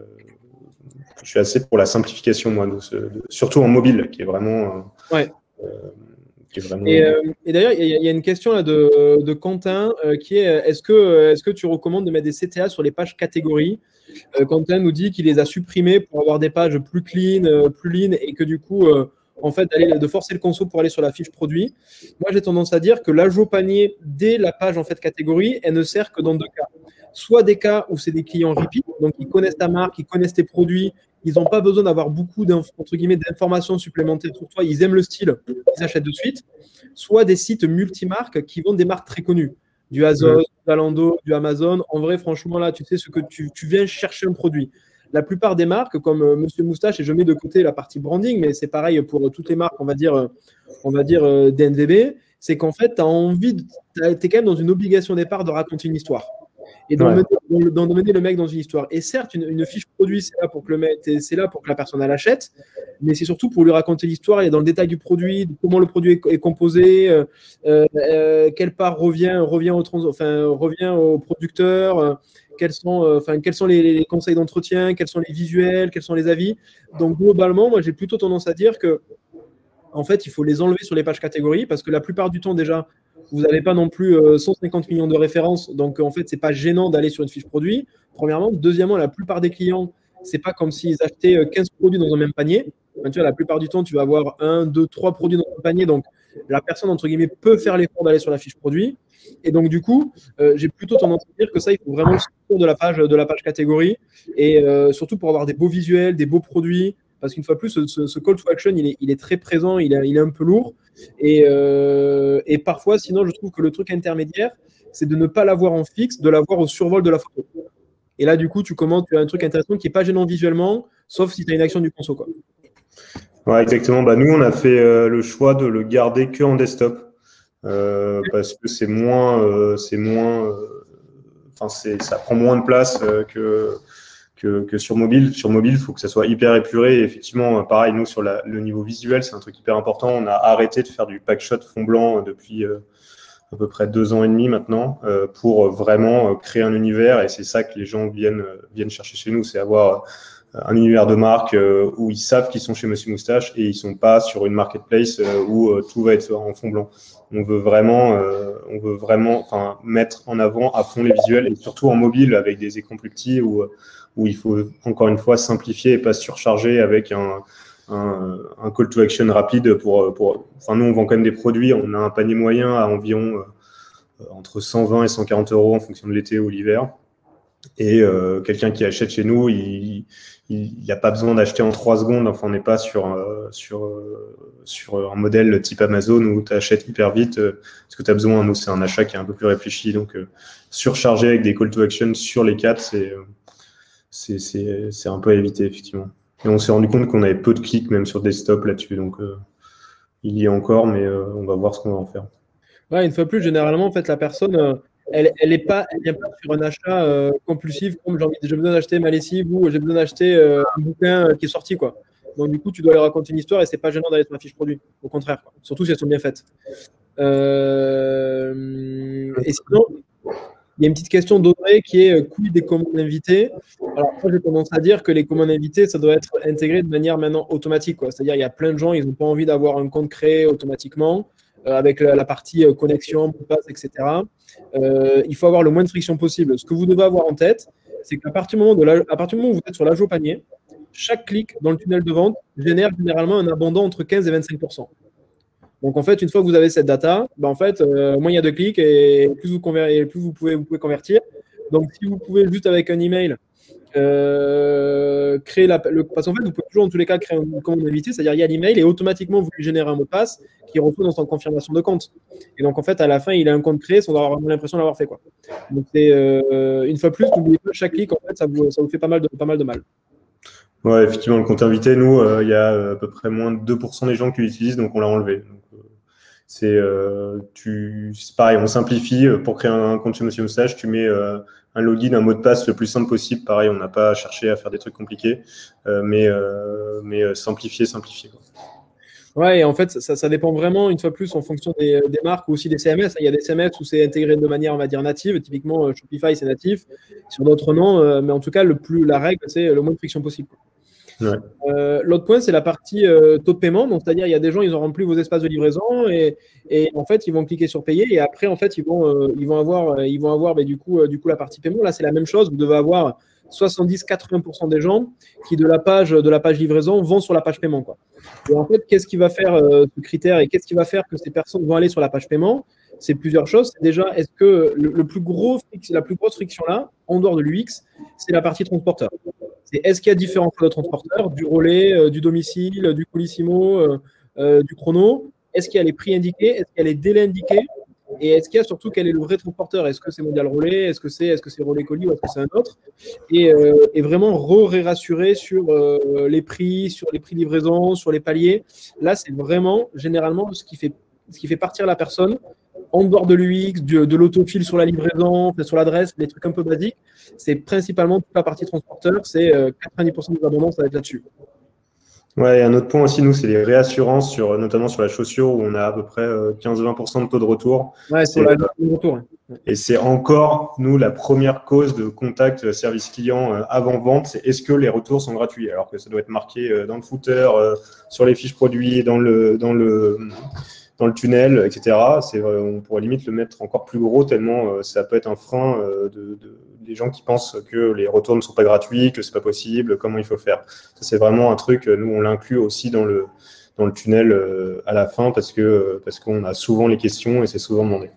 [SPEAKER 3] je suis assez pour la simplification, moi, de ce, de, surtout en mobile, qui est vraiment. Euh,
[SPEAKER 2] ouais.
[SPEAKER 3] euh, qui est vraiment...
[SPEAKER 2] Et, euh, et d'ailleurs, il y, y a une question là de, de Quentin euh, qui est est-ce que, est-ce que tu recommandes de mettre des C T A sur les pages catégories? euh, Quentin nous dit qu'il les a supprimés pour avoir des pages plus clean, euh, plus lean et que du coup, euh, en fait, aller, de forcer le conso pour aller sur la fiche produit. Moi, j'ai tendance à dire que l'ajout au panier dès la page en fait catégorie, elle ne sert que dans deux cas. Soit des cas où c'est des clients repeat, donc ils connaissent ta marque, ils connaissent tes produits, ils n'ont pas besoin d'avoir beaucoup entre guillemets d'informations supplémentaires sur toi, ils aiment le style, ils achètent de suite. Soit des sites multimarques qui vendent des marques très connues, du Azos, du Zalando, du Amazon. En vrai, franchement, là, tu sais ce que tu, tu viens chercher un produit. La plupart des marques, comme euh, Monsieur Moustache, et je mets de côté la partie branding, mais c'est pareil pour euh, toutes les marques, on va dire, euh, on va dire euh, D N V B, c'est qu'en fait, tu as envie, tu es quand même dans une obligation au départ de raconter une histoire. Et d'emmener ouais. d'emmener le mec dans une histoire. Et certes, une, une fiche produit, c'est là pour que le mec, c'est là pour que la personne elle achète, mais c'est surtout pour lui raconter l'histoire. Il est dans le détail du produit, comment le produit est, est composé, euh, euh, quelle part revient, revient au trans, enfin revient au producteur, euh, quels sont, euh, enfin quels sont les, les conseils d'entretien, quels sont les visuels, quels sont les avis. Donc globalement, moi j'ai plutôt tendance à dire que en fait, il faut les enlever sur les pages catégories parce que la plupart du temps déjà, vous n'avez pas non plus euh, cent cinquante millions de références, donc en fait, c'est pas gênant d'aller sur une fiche produit. Premièrement, deuxièmement, la plupart des clients, c'est pas comme s'ils achetaient quinze produits dans un même panier. Enfin, tu vois, la plupart du temps, tu vas avoir un, deux, trois produits dans un panier. Donc, la personne, entre guillemets, peut faire l'effort d'aller sur la fiche produit. Et donc, du coup, euh, j'ai plutôt tendance à dire que ça, il faut vraiment le sortir de la page, de la page catégorie. Et euh, surtout pour avoir des beaux visuels, des beaux produits. Parce qu'une fois de plus, ce, ce, ce call to action, il est, il est très présent, il est, il est un peu lourd. Et, euh, et parfois, sinon, je trouve que le truc intermédiaire, c'est de ne pas l'avoir en fixe, de l'avoir au survol de la photo. Et là, du coup, tu commences, tu as un truc intéressant qui n'est pas gênant visuellement, sauf si tu as une action du conso, quoi.
[SPEAKER 3] Ouais, exactement. Bah, nous, on a fait euh, le choix de le garder que en desktop euh, parce que c'est moins, euh, c'est moins, enfin, euh, ça prend moins de place euh, que, que que sur mobile. Sur mobile, il faut que ça soit hyper épuré. Et effectivement, pareil, nous sur la, le niveau visuel, c'est un truc hyper important. On a arrêté de faire du packshot fond blanc depuis euh, à peu près deux ans et demi maintenant euh, pour vraiment euh, créer un univers. Et c'est ça que les gens viennent viennent chercher chez nous, c'est avoir un univers de marque euh, où ils savent qu'ils sont chez Monsieur Moustache et ils sont pas sur une marketplace euh, où euh, tout va être en fond blanc. On veut vraiment, euh, on veut vraiment, enfin, mettre en avant à fond les visuels et surtout en mobile avec des écrans plus petits où où il faut encore une fois simplifier et pas surcharger avec un un, un call to action rapide pour pour. Enfin, nous on vend quand même des produits. On a un panier moyen à environ euh, entre cent vingt et cent quarante euros en fonction de l'été ou l'hiver. Et euh, quelqu'un qui achète chez nous, il n'y a pas besoin d'acheter en trois secondes. Enfin, on n'est pas sur, euh, sur, euh, sur un modèle type Amazon où tu achètes hyper vite euh, parce que tu as besoin. Nous, c'est un achat qui est un peu plus réfléchi. Donc, euh, surcharger avec des call to action sur les quatre, c'est, euh, c'est, c'est, c'est un peu à éviter, effectivement. Et on s'est rendu compte qu'on avait peu de clics même sur desktop là-dessus. Donc, euh, il y a encore, mais euh, on va voir ce qu'on va en faire.
[SPEAKER 2] Ouais, une fois de plus, généralement, en fait, la personne... Euh... Elle elle est pas, elle vient pas sur un achat euh, compulsif comme j'ai envie, j'ai besoin d'acheter ma lessive ou j'ai besoin d'acheter euh, un bouquin euh, qui est sorti, quoi. Donc du coup, tu dois leur raconter une histoire et c'est pas gênant d'aller sur la fiche produit. Au contraire, quoi. Surtout si elles sont bien faites. Euh... Et sinon, il y a une petite question d'Audrey qui est quid des commandes invitées. Alors moi, j'ai tendance à dire que les commandes invitées, ça doit être intégré de manière maintenant automatique, quoi. C'est-à-dire, il y a plein de gens, ils n'ont pas envie d'avoir un compte créé automatiquement. Euh, avec la, la partie euh, connexion, passe, et cetera. Euh, il faut avoir le moins de friction possible. Ce que vous devez avoir en tête, c'est qu'à partir du moment, de la, à partir du moment où vous êtes sur l'âge au panier, chaque clic dans le tunnel de vente génère généralement un abondant entre quinze et vingt-cinq pour cent. Donc en fait, une fois que vous avez cette data, ben, en fait, euh, moins il y a de clics et plus vous, conver- et plus vous pouvez, vous pouvez convertir. Donc si vous pouvez juste avec un email Euh, créer la, le, parce qu'en fait, vous pouvez toujours en tous les cas créer une commande invitée, c'est-à-dire il y a l'email et automatiquement vous lui générez un mot de passe qui reçoit dans son confirmation de compte. Et donc en fait, à la fin, il a un compte créé sans avoir l'impression d'avoir fait quoi. Donc c'est euh, une fois plus, n'oubliez pas chaque clic, en fait, ça vous, ça vous fait pas mal de, pas mal de mal.
[SPEAKER 3] Ouais, effectivement, le compte invité, nous, euh, il y a à peu près moins de deux pour cent des gens qui l'utilisent, donc on l'a enlevé. Donc, euh, c'est, euh, tu, c'est pareil, on simplifie. Pour créer un compte chez Monsieur Moustache, tu mets euh, un login, un mot de passe le plus simple possible. Pareil, on n'a pas cherché à faire des trucs compliqués, euh, mais, euh, mais euh, simplifier, simplifier, quoi.
[SPEAKER 2] Ouais, et en fait, ça, ça dépend vraiment, une fois plus, en fonction des, des marques ou aussi des C M S. Il y a des C M S où c'est intégré de manière, on va dire, native. Typiquement, Shopify, c'est natif. Sur d'autres, non. Euh, mais en tout cas, le plus, la règle, c'est le moins de friction possible.
[SPEAKER 3] Ouais.
[SPEAKER 2] Euh, l'autre point, c'est la partie euh, taux de paiement. Donc, c'est-à-dire, il y a des gens, ils ont rempli vos espaces de livraison et, et en fait, ils vont cliquer sur payer et après, en fait, ils vont, euh, ils vont avoir, ils vont avoir bah, du coup, euh, du coup, la partie paiement. Là, c'est la même chose. Vous devez avoir soixante-dix à quatre-vingts pour cent des gens qui, de la page, de la page livraison, vont sur la page paiement, quoi. Et en fait, qu'est-ce qui va faire euh, ce critère et qu'est-ce qui va faire que ces personnes vont aller sur la page paiement? C'est plusieurs choses. C'est déjà, est-ce que le, le plus gros, la plus grosse friction là, en dehors de l'U X, c'est la partie transporteur. C'est est-ce qu'il y a différents choix de transporteurs, du relais, euh, du domicile, du colissimo, euh, euh, du chrono? Est-ce qu'il y a les prix indiqués? Est-ce qu'il y a les délais indiqués? Et est-ce qu'il y a surtout quel est le vrai transporteur? Est-ce que c'est Mondial Relais? Est-ce que c'est est-ce que c'est Relais Colis ou est-ce que c'est un autre? Et, euh, et vraiment re-rassurer sur euh, les prix, sur les prix de livraison, sur les paliers. Là, c'est vraiment généralement ce qui fait, ce qui fait partir la personne en dehors de l'U X, de, de l'autofil sur la livraison, sur l'adresse, des trucs un peu basiques. C'est principalement toute la partie transporteur. C'est euh, quatre-vingt-dix pour cent des abondants, ça va être là-dessus.
[SPEAKER 3] Ouais, et un autre point aussi, nous, c'est les réassurances, sur, notamment sur la chaussure, où on a à peu près quinze à vingt pour cent de taux de retour.
[SPEAKER 2] Ouais, sur la de retour. Ouais.
[SPEAKER 3] Et c'est encore, nous, la première cause de contact service client avant vente, c'est est-ce que les retours sont gratuits? Alors que ça doit être marqué dans le footer, sur les fiches produits, dans le, dans le, dans le tunnel, et cetera. C'est, on pourrait limite le mettre encore plus gros tellement euh, ça peut être un frein euh, de, de, des gens qui pensent que les retours ne sont pas gratuits, que c'est pas possible, comment il faut faire. Ça, c'est vraiment un truc, nous, on l'inclut aussi dans le, dans le tunnel euh, à la fin parce que parce qu'on a souvent les questions et c'est souvent demandé.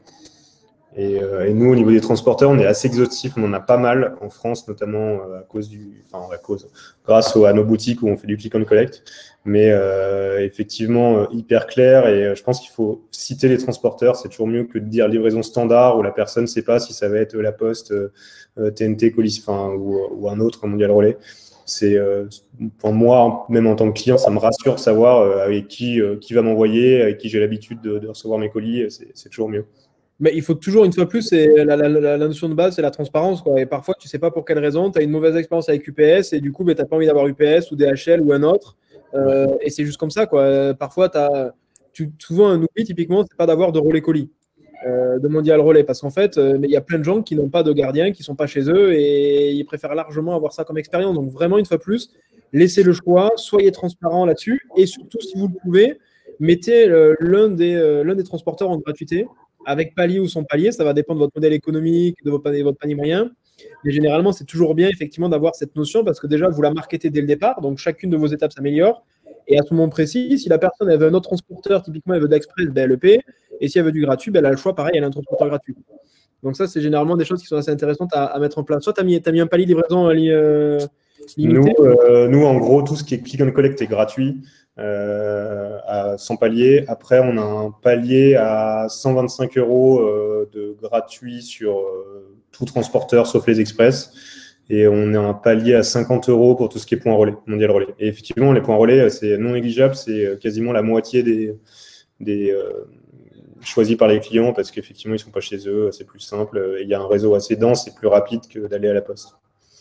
[SPEAKER 3] Et, euh, et nous, au niveau des transporteurs, on est assez exhaustif, on en a pas mal en France, notamment euh, à cause du, enfin à cause, grâce au, à nos boutiques où on fait du click and collect. Mais euh, effectivement, euh, hyper clair. Et euh, je pense qu'il faut citer les transporteurs. C'est toujours mieux que de dire livraison standard où la personne ne sait pas si ça va être La Poste, euh, T N T, Colis, enfin ou, ou un autre Mondial Relais. C'est, euh, pour moi, même en tant que client, ça me rassure de savoir euh, avec qui euh, qui va m'envoyer, avec qui j'ai l'habitude de, de recevoir mes colis. C'est, c'est toujours mieux.
[SPEAKER 2] Mais il faut toujours, une fois plus, c'est la, la, la, la notion de base, c'est la transparence, quoi. Et parfois, tu ne sais pas pour quelle raison, tu as une mauvaise expérience avec U P S et du coup, ben, tu n'as pas envie d'avoir U P S ou D H L ou un autre. Euh, et c'est juste comme ça, quoi. Parfois, t'as, tu, souvent, un oubli, typiquement, c'est pas d'avoir de relais colis, euh, de Mondial Relais. Parce qu'en fait, euh, il y a plein de gens qui n'ont pas de gardien, qui ne sont pas chez eux et ils préfèrent largement avoir ça comme expérience. Donc, vraiment, une fois plus, laissez le choix, soyez transparent là-dessus et surtout, si vous le pouvez, mettez euh, l'un des, euh, l'un des transporteurs en gratuité. Avec palier ou sans palier, ça va dépendre de votre modèle économique, de votre panier, votre panier moyen. Mais généralement, c'est toujours bien effectivement d'avoir cette notion parce que déjà, vous la marketez dès le départ. Donc, chacune de vos étapes s'améliore. Et à ce moment précis, si la personne elle veut un autre transporteur, typiquement, elle veut d'Express, ben, elle le paie. Et si elle veut du gratuit, ben, elle a le choix. Pareil, elle a un transporteur gratuit. Donc, ça, c'est généralement des choses qui sont assez intéressantes à, à mettre en place. Soit tu as mis, t'as mis un palier de livraison euh, limité.
[SPEAKER 3] Nous, euh, nous, en gros, tout ce qui est click and collect est gratuit. Euh, à cent paliers. Après, on a un palier à cent vingt-cinq euros euh, de gratuit sur euh, tout transporteur sauf les express. Et on a un palier à cinquante euros pour tout ce qui est point relais, Mondial Relais. Et effectivement, les points relais, c'est non négligeable. C'est quasiment la moitié des, des euh, choisis par les clients parce qu'effectivement, ils ne sont pas chez eux. C'est plus simple. Il y a un réseau assez dense et plus rapide que d'aller à la poste.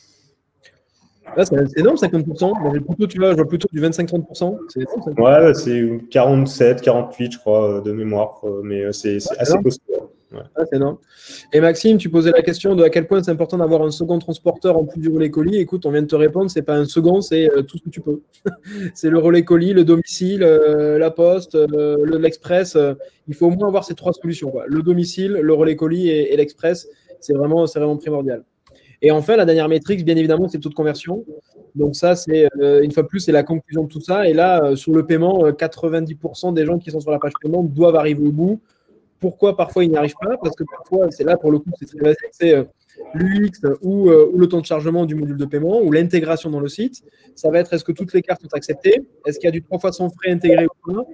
[SPEAKER 2] Là, c'est énorme, cinquante pour cent. Bon, plutôt, tu vois, je vois plutôt du vingt-cinq à trente pour cent. C'est énorme,
[SPEAKER 3] ouais, c'est quarante-sept, quarante-huit, je crois, de mémoire. Mais c'est, c'est
[SPEAKER 2] ouais,
[SPEAKER 3] assez costaud.
[SPEAKER 2] Ouais. Ah, c'est énorme. Et Maxime, tu posais la question de à quel point c'est important d'avoir un second transporteur en plus du relais colis. Écoute, on vient de te répondre, c'est pas un second, c'est euh, tout ce que tu peux. C'est le relais colis, le domicile, euh, la poste, euh, le, l'express. Euh, il faut au moins avoir ces trois solutions, quoi. Le domicile, le relais colis et, et l'express. C'est vraiment, c'est vraiment primordial. Et enfin, la dernière métrique, bien évidemment, c'est le taux de conversion. Donc ça, c'est euh, une fois plus, c'est la conclusion de tout ça. Et là, euh, sur le paiement, euh, quatre-vingt-dix pour cent des gens qui sont sur la page paiement doivent arriver au bout. Pourquoi parfois ils n'y arrivent pas? Parce que parfois, c'est là pour le coup, c'est très basique, c'est euh, l'U X ou, euh, ou le temps de chargement du module de paiement ou l'intégration dans le site. Ça va être est-ce que toutes les cartes sont acceptées? Est-ce qu'il y a du trois fois sans frais intégré ou pas?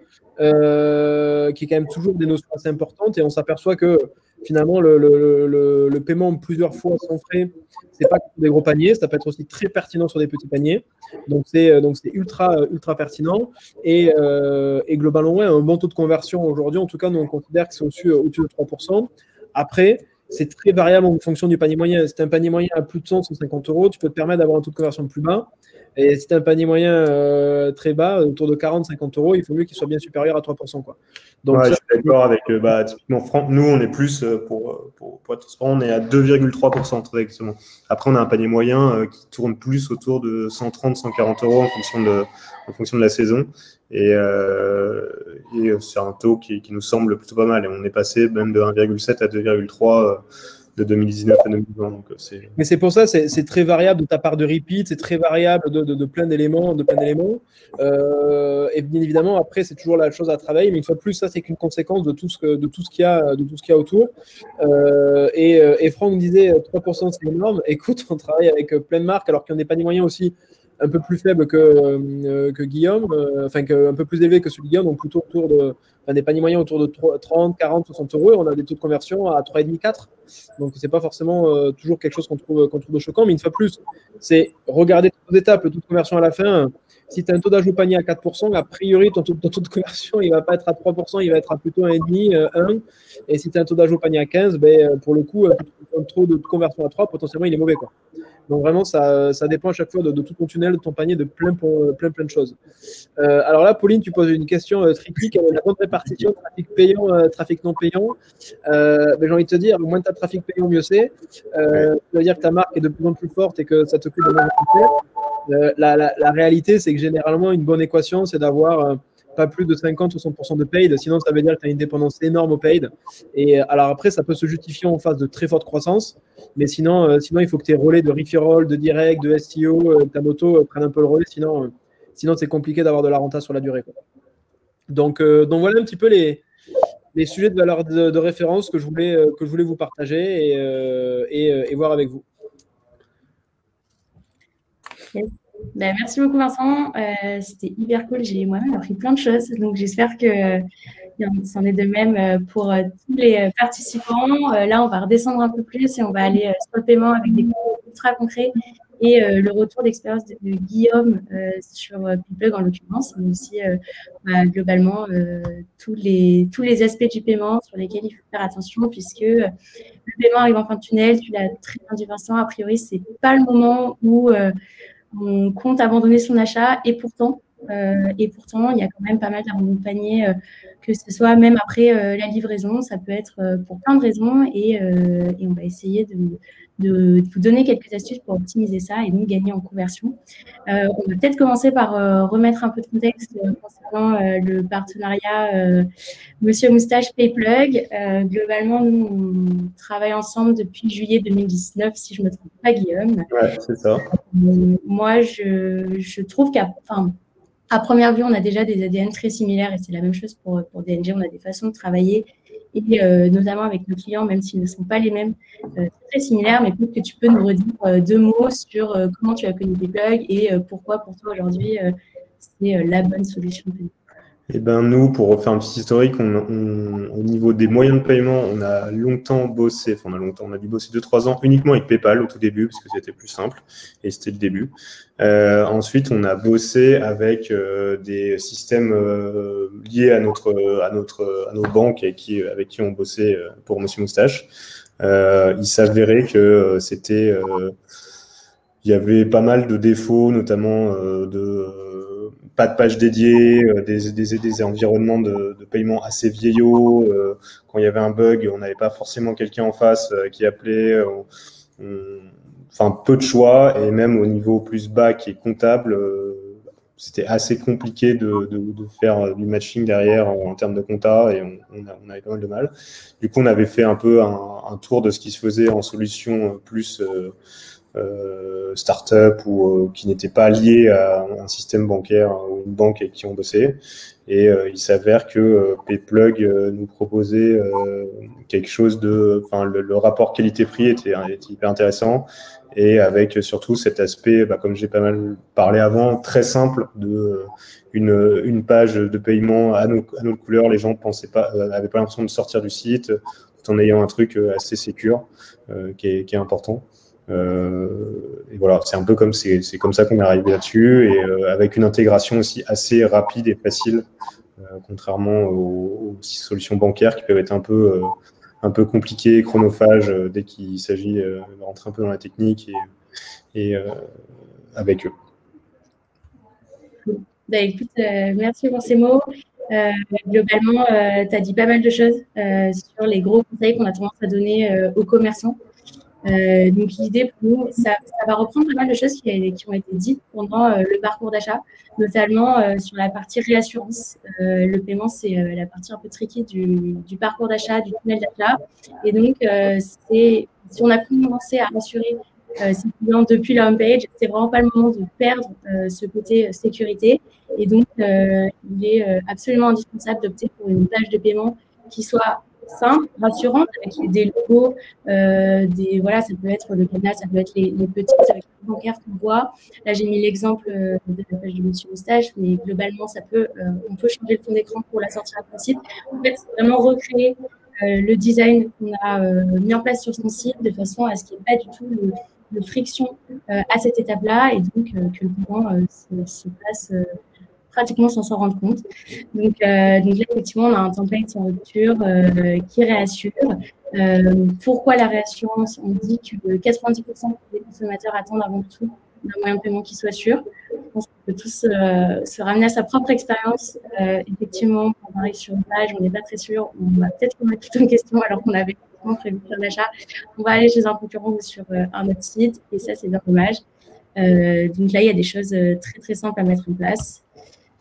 [SPEAKER 2] Euh, qui est quand même toujours des notions assez importantes. Et on s'aperçoit que finalement, le, le, le, le paiement plusieurs fois sans frais, c'est pas des gros paniers, ça peut être aussi très pertinent sur des petits paniers. Donc, c'est, donc c'est ultra, ultra pertinent. Et, euh, et globalement, ouais, un bon taux de conversion aujourd'hui, en tout cas, nous, on considère que c'est au-dessus, au-dessus de trois pour cent. Après, c'est très variable en fonction du panier moyen. Si tu as un panier moyen à plus de cent, cent cinquante euros, tu peux te permettre d'avoir un taux de conversion plus bas. Et si tu as un panier moyen euh, très bas, autour de quarante, cinquante euros, il faut mieux qu'il soit bien supérieur à trois pour cent, quoi. Donc,
[SPEAKER 3] ouais,
[SPEAKER 2] ça,
[SPEAKER 3] je suis d'accord avec, euh, bah, typiquement, Franck, nous, on est plus, euh, pour, pour, pour être transparent, on est à deux virgule trois pour cent, très exactement. Après, on a un panier moyen euh, qui tourne plus autour de cent trente, cent quarante euros en fonction de, en fonction de la saison. Et, euh, et c'est un taux qui, qui nous semble plutôt pas mal. Et on est passé même de un virgule sept à deux virgule trois euh, de deux mille dix-neuf à deux mille vingt. Donc, c'est...
[SPEAKER 2] Mais c'est pour ça, c'est, c'est très variable de ta part de repeat, c'est très variable de, de, de plein d'éléments, de plein d'éléments. Euh, et bien évidemment, après, c'est toujours la chose à travailler. Mais une fois de plus, ça, c'est qu'une conséquence de tout ce que, de tout ce qu'il y a, de tout ce qu'il y a autour. Euh, et, et Franck disait trois pour cent, c'est énorme. Écoute, on travaille avec plein de marques, alors qu'il y en a pas des moyens aussi un peu plus faible que, euh, que Guillaume, euh, enfin que, un peu plus élevé que celui de Guillaume, donc plutôt autour de, enfin, des paniers moyens autour de trente, quarante, soixante euros, et on a des taux de conversion à trois virgule cinq, quatre. Donc c'est pas forcément euh, toujours quelque chose qu'on trouve, qu'on trouve de choquant, mais une fois plus, c'est regarder toutes les étapes, le taux de conversion à la fin. Si tu as un taux d'ajout panier à quatre pour cent, a priori, ton taux, ton taux de conversion, il ne va pas être à trois pour cent, il va être à plutôt un virgule cinq, un. Et si tu as un taux d'ajout panier à quinze, ben, pour le coup, un taux de conversion à trois, potentiellement, il est mauvais, quoi. Donc vraiment, ça, ça dépend à chaque fois de, de tout ton tunnel, de ton panier, de plein, plein, plein de choses. Euh, alors là, Pauline, tu poses une question euh, tricky, la bonne répartition, trafic payant, euh, trafic non payant. Euh, ben, j'ai envie de te dire, moins tu as de trafic payant, mieux c'est. Euh, ça veut dire que ta marque est de plus en plus forte et que ça t'occupe de moins en plus. Euh, la, la, la réalité, c'est que généralement, une bonne équation, c'est d'avoir euh, pas plus de cinquante à soixante pour cent de paid, sinon ça veut dire que tu as une dépendance énorme au paid. Et alors après, ça peut se justifier en phase de très forte croissance, mais sinon, euh, sinon il faut que tes relais de referral, de direct, de S E O, euh, ta moto euh, prennent un peu le relais, sinon, euh, sinon c'est compliqué d'avoir de la renta sur la durée, quoi. Donc, euh, donc voilà un petit peu les, les sujets de valeur de, de référence que je voulais, euh, que je voulais vous partager et, euh, et, et voir avec vous.
[SPEAKER 1] Yes. Ben, merci beaucoup Vincent, euh, c'était hyper cool, j'ai moi-même appris plein de choses, donc j'espère que euh, c'en est de même pour euh, tous les participants. Euh, là, on va redescendre un peu plus et on va aller euh, sur le paiement avec des cours ultra concrets et euh, le retour d'expérience de, de Guillaume euh, sur euh, Payplug en l'occurrence, mais aussi euh, bah, globalement euh, tous, les, tous les aspects du paiement sur lesquels il faut faire attention puisque euh, le paiement arrive en fin de tunnel, tu l'as très bien dit Vincent, a priori, c'est pas le moment où euh, on compte abandonner son achat et pourtant, euh, et pourtant, il y a quand même pas mal d'abandon de panier, euh, que ce soit même après euh, la livraison, ça peut être euh, pour plein de raisons et, euh, et on va essayer de, de, de vous donner quelques astuces pour optimiser ça et nous gagner en conversion. Euh, on va peut-être commencer par euh, remettre un peu de contexte euh, concernant euh, le partenariat euh, Monsieur Moustache Payplug. Euh, globalement, nous, on travaille ensemble depuis juillet deux mille dix-neuf, si je ne me trompe pas, Guillaume.
[SPEAKER 3] Ouais, c'est ça.
[SPEAKER 1] Euh, moi, je, je trouve qu'à enfin, à première vue, on a déjà des A D N très similaires et c'est la même chose pour, pour D N G. On a des façons de travailler et euh, notamment avec nos clients, même s'ils ne sont pas les mêmes, euh, très similaires. Mais peut-être que tu peux nous redire euh, deux mots sur euh, comment tu as connu Payplug et euh, pourquoi pour toi aujourd'hui euh, c'est euh, la bonne solution.
[SPEAKER 3] Eh ben nous, pour refaire un petit historique, on, on, au niveau des moyens de paiement, on a longtemps bossé, enfin on a longtemps, on a dû bosser deux trois ans uniquement avec PayPal au tout début, parce que c'était plus simple, et c'était le début. Euh, ensuite, on a bossé avec euh, des systèmes euh, liés à notre, à notre, à nos banques avec qui, avec qui on bossait pour Monsieur Moustache. Euh, il s'avérait que c'était, euh, il y avait pas mal de défauts, notamment euh, de pas de page dédiée, euh, des, des, des environnements de, de paiement assez vieillots. Euh, quand il y avait un bug, on n'avait pas forcément quelqu'un en face euh, qui appelait. On, on, enfin, peu de choix. Et même au niveau plus bas qui est comptable, euh, c'était assez compliqué de, de, de faire du matching derrière en, en termes de compta et on, on, a, on avait pas mal de mal. Du coup, on avait fait un peu un, un tour de ce qui se faisait en solution plus euh, Euh, start-up ou euh, qui n'étaient pas liés à un système bancaire ou une banque avec qui on bossait. Et euh, il s'avère que euh, Payplug euh, nous proposait euh, quelque chose de, enfin le, le rapport qualité-prix était, était hyper intéressant et avec surtout cet aspect, bah, comme j'ai pas mal parlé avant, très simple de une, une page de paiement à nos, à nos couleurs. Les gens pensaient pas, avaient pas l'impression de sortir du site tout en ayant un truc assez sécure euh, qui est, qui est important. Euh, et voilà, c'est un peu comme c'est, c'est comme ça qu'on est arrivé là-dessus et euh, avec une intégration aussi assez rapide et facile, euh, contrairement aux, aux solutions bancaires qui peuvent être un peu, euh, un peu compliquées, chronophages euh, dès qu'il s'agit euh, de rentrer un peu dans la technique et, et euh, avec eux.
[SPEAKER 1] Bah, écoute, euh, merci pour ces mots. Euh, globalement, euh, tu as dit pas mal de choses euh, sur les gros conseils qu'on a tendance à donner euh, aux commerçants. Euh, donc l'idée pour nous, ça, ça va reprendre pas mal de choses qui, a, qui ont été dites pendant euh, le parcours d'achat, notamment euh, sur la partie réassurance. Euh, le paiement, c'est euh, la partie un peu tricky du, du parcours d'achat, du tunnel d'achat. Et donc, euh, c'est, si on a commencé à rassurer euh, ses clients depuis la homepage, c'est vraiment pas le moment de perdre euh, ce côté sécurité. Et donc, euh, il est euh, absolument indispensable d'opter pour une page de paiement qui soit simple, rassurante, avec des logos, euh, des, voilà, ça peut être le cadenas, ça peut être les, les petites avec les bancaires qu'on voit. Là, j'ai mis l'exemple euh, de la page de Monsieur Moustache, mais globalement, ça peut, euh, on peut changer le fond d'écran pour la sortir à son site. En fait, c'est vraiment recréer euh, le design qu'on a euh, mis en place sur son site de façon à ce qu'il n'y ait pas du tout le, le friction euh, à cette étape-là et donc euh, que le paiement euh, se, se passe euh, pratiquement sans s'en rendre compte. Donc, euh, donc là, effectivement, on a un template sans rupture euh, qui réassure. Euh, pourquoi la réassurance? On dit que quatre-vingt-dix pour cent des consommateurs attendent avant tout un moyen de paiement qui soit sûr. Je pense qu'on peut tous euh, se ramener à sa propre expérience. Euh, effectivement, quand on arrive sur une page, on n'est pas très sûr. On va peut-être remettre tout en question alors qu'on avait prévu de faire l'achat. On va aller chez un concurrent ou sur euh, un autre site et ça, c'est bien dommage. Euh, donc là, il y a des choses très, très simples à mettre en place.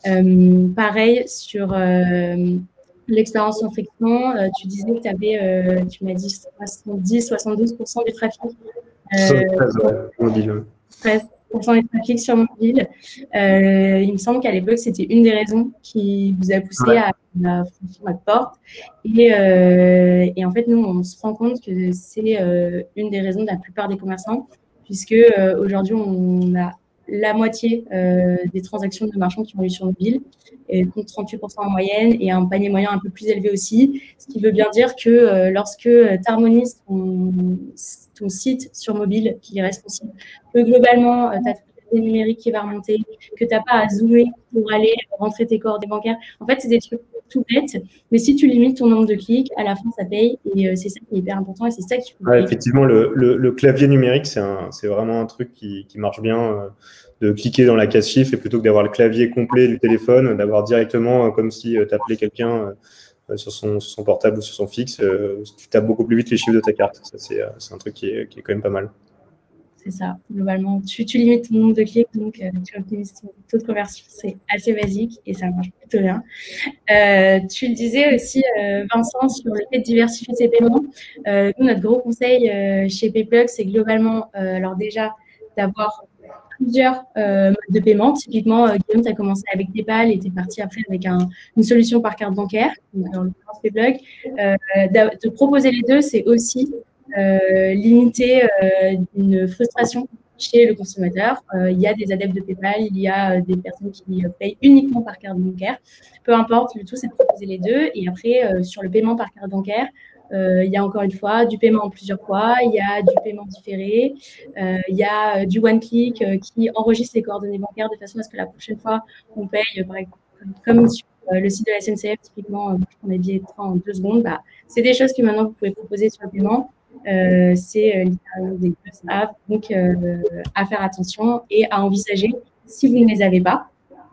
[SPEAKER 1] Euh, pareil, sur euh, l'expérience sans friction, euh, tu disais que tu avais, euh, tu m'as dit soixante-dix à soixante-douze pour cent du trafic.
[SPEAKER 3] soixante-treize, ouais, mobile.
[SPEAKER 1] treize pour cent des trafics sur mobile. Euh, il me semble qu'à l'époque, c'était une des raisons qui vous a poussé ouais. à, à franchir votre porte. Et, euh, et en fait, nous, on se rend compte que c'est euh, une des raisons de la plupart des commerçants, puisque euh, aujourd'hui, on a la moitié euh, des transactions de marchands qui ont eu sur mobile, et compte trente-huit pour cent en moyenne, et un panier moyen un peu plus élevé aussi, ce qui veut bien dire que euh, lorsque tu harmonises ton, ton site sur mobile qui est responsive, que globalement, euh, tu as tout le numérique qui va remonter, que tu n'as pas à zoomer pour aller rentrer tes coordonnées bancaires. En fait, c'est des trucs tout bêtes, mais si tu limites ton nombre de clics, à la fin, ça paye, et euh, c'est ça qui est hyper important, et c'est ça qu'il faut.
[SPEAKER 3] Ouais, effectivement, le, le, le clavier numérique, c'est vraiment un truc qui, qui marche bien, euh, de cliquer dans la case chiffre, et plutôt que d'avoir le clavier complet du téléphone, d'avoir directement, euh, comme si euh, tu appelais quelqu'un euh, sur, son, sur son portable ou sur son fixe, euh, tu tapes beaucoup plus vite les chiffres de ta carte. Ça, c'est euh, un truc qui est, qui est quand même pas mal.
[SPEAKER 1] C'est ça, globalement. Tu, tu limites ton nombre de clics, donc euh, tu optimises ton taux de conversion. C'est assez basique et ça marche plutôt bien. Euh, tu le disais aussi, euh, Vincent, sur le fait de diversifier ses paiements. Euh, nous, notre gros conseil euh, chez PayPlug, c'est globalement, euh, alors déjà, d'avoir plusieurs euh, modes de paiement. Typiquement, euh, Guillaume, tu as commencé avec PayPal et tu es parti après avec un, une solution par carte bancaire, donc dans le PayPlug. Euh, de proposer les deux, c'est aussi Euh, limiter euh, une frustration chez le consommateur. Euh, il y a des adeptes de PayPal, il y a euh, des personnes qui euh, payent uniquement par carte bancaire. Peu importe, le tout, c'est de proposer les deux. Et après, euh, sur le paiement par carte bancaire, euh, il y a encore une fois du paiement en plusieurs fois, il y a du paiement différé, euh, il y a euh, du one-click euh, qui enregistre les coordonnées bancaires de façon à ce que la prochaine fois, on paye, euh, par exemple, comme sur euh, le site de la S N C F, typiquement, euh, on a billets de train en deux secondes. Bah, c'est des choses que maintenant, vous pouvez proposer sur le paiement. Euh, c'est euh, littéralement des apps, donc euh, à faire attention et à envisager si vous ne les avez pas.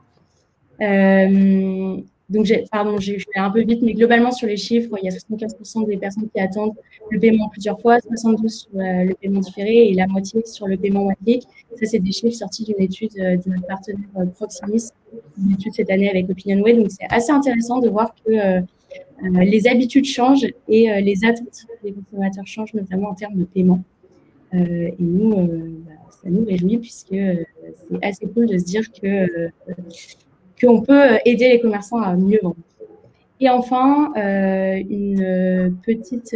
[SPEAKER 1] Euh, donc, pardon, je vais un peu vite, mais globalement sur les chiffres, il y a soixante-quinze pour cent des personnes qui attendent le paiement plusieurs fois, soixante-douze pour cent sur euh, le paiement différé et la moitié sur le paiement one-click. Ça, c'est des chiffres sortis d'une étude euh, de notre partenaire euh, Proximus, une étude cette année avec Opinionway. Donc, c'est assez intéressant de voir que euh, Euh, les habitudes changent et euh, les attentes des consommateurs changent, notamment en termes de paiement. Euh, et nous, euh, bah, ça nous réjouit puisque euh, c'est assez cool de se dire que euh, qu'on peut aider les commerçants à mieux vendre. Et enfin, euh, une petite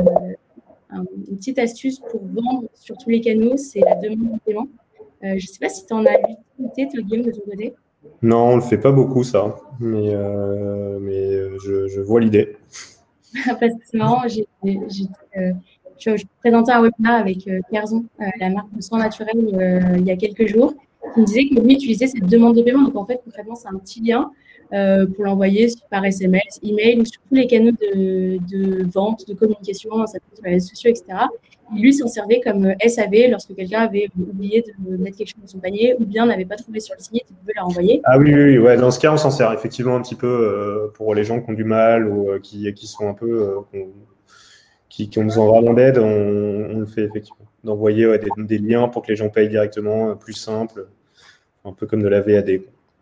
[SPEAKER 1] euh, une petite astuce pour vendre sur tous les canaux, c'est la demande de paiement. Euh, je ne sais pas si tu en as l'utilité, toi, Guillaume, de ton côté.
[SPEAKER 3] Non, on ne le fait pas beaucoup, ça. Mais, euh, mais je, je vois l'idée.
[SPEAKER 1] Parce que c'est marrant, j'ai, j'ai, euh, je, je présentais un webinaire avec euh, Kerzon, euh, la marque de soins naturels, euh, il y a quelques jours, qui me disait que lui utilisait cette demande de paiement. Donc, en fait, concrètement, c'est un petit lien euh, pour l'envoyer par S M S, email ou sur tous les canaux de, de vente, de communication, ça peut être sur les réseaux sociaux, et cetera. Et lui s'en servait comme S A V lorsque quelqu'un avait oublié de mettre quelque chose dans son panier ou bien n'avait pas trouvé sur le site, il pouvait leur envoyer.
[SPEAKER 3] Ah oui, oui, oui, ouais, dans ce cas, on s'en sert effectivement un petit peu euh, pour les gens qui ont du mal ou euh, qui, qui sont un peu, euh, qui, qui ont besoin vraiment d'aide, on, on le fait effectivement. D'envoyer ouais, des, des liens pour que les gens payent directement, plus simple, un peu comme de la V A D.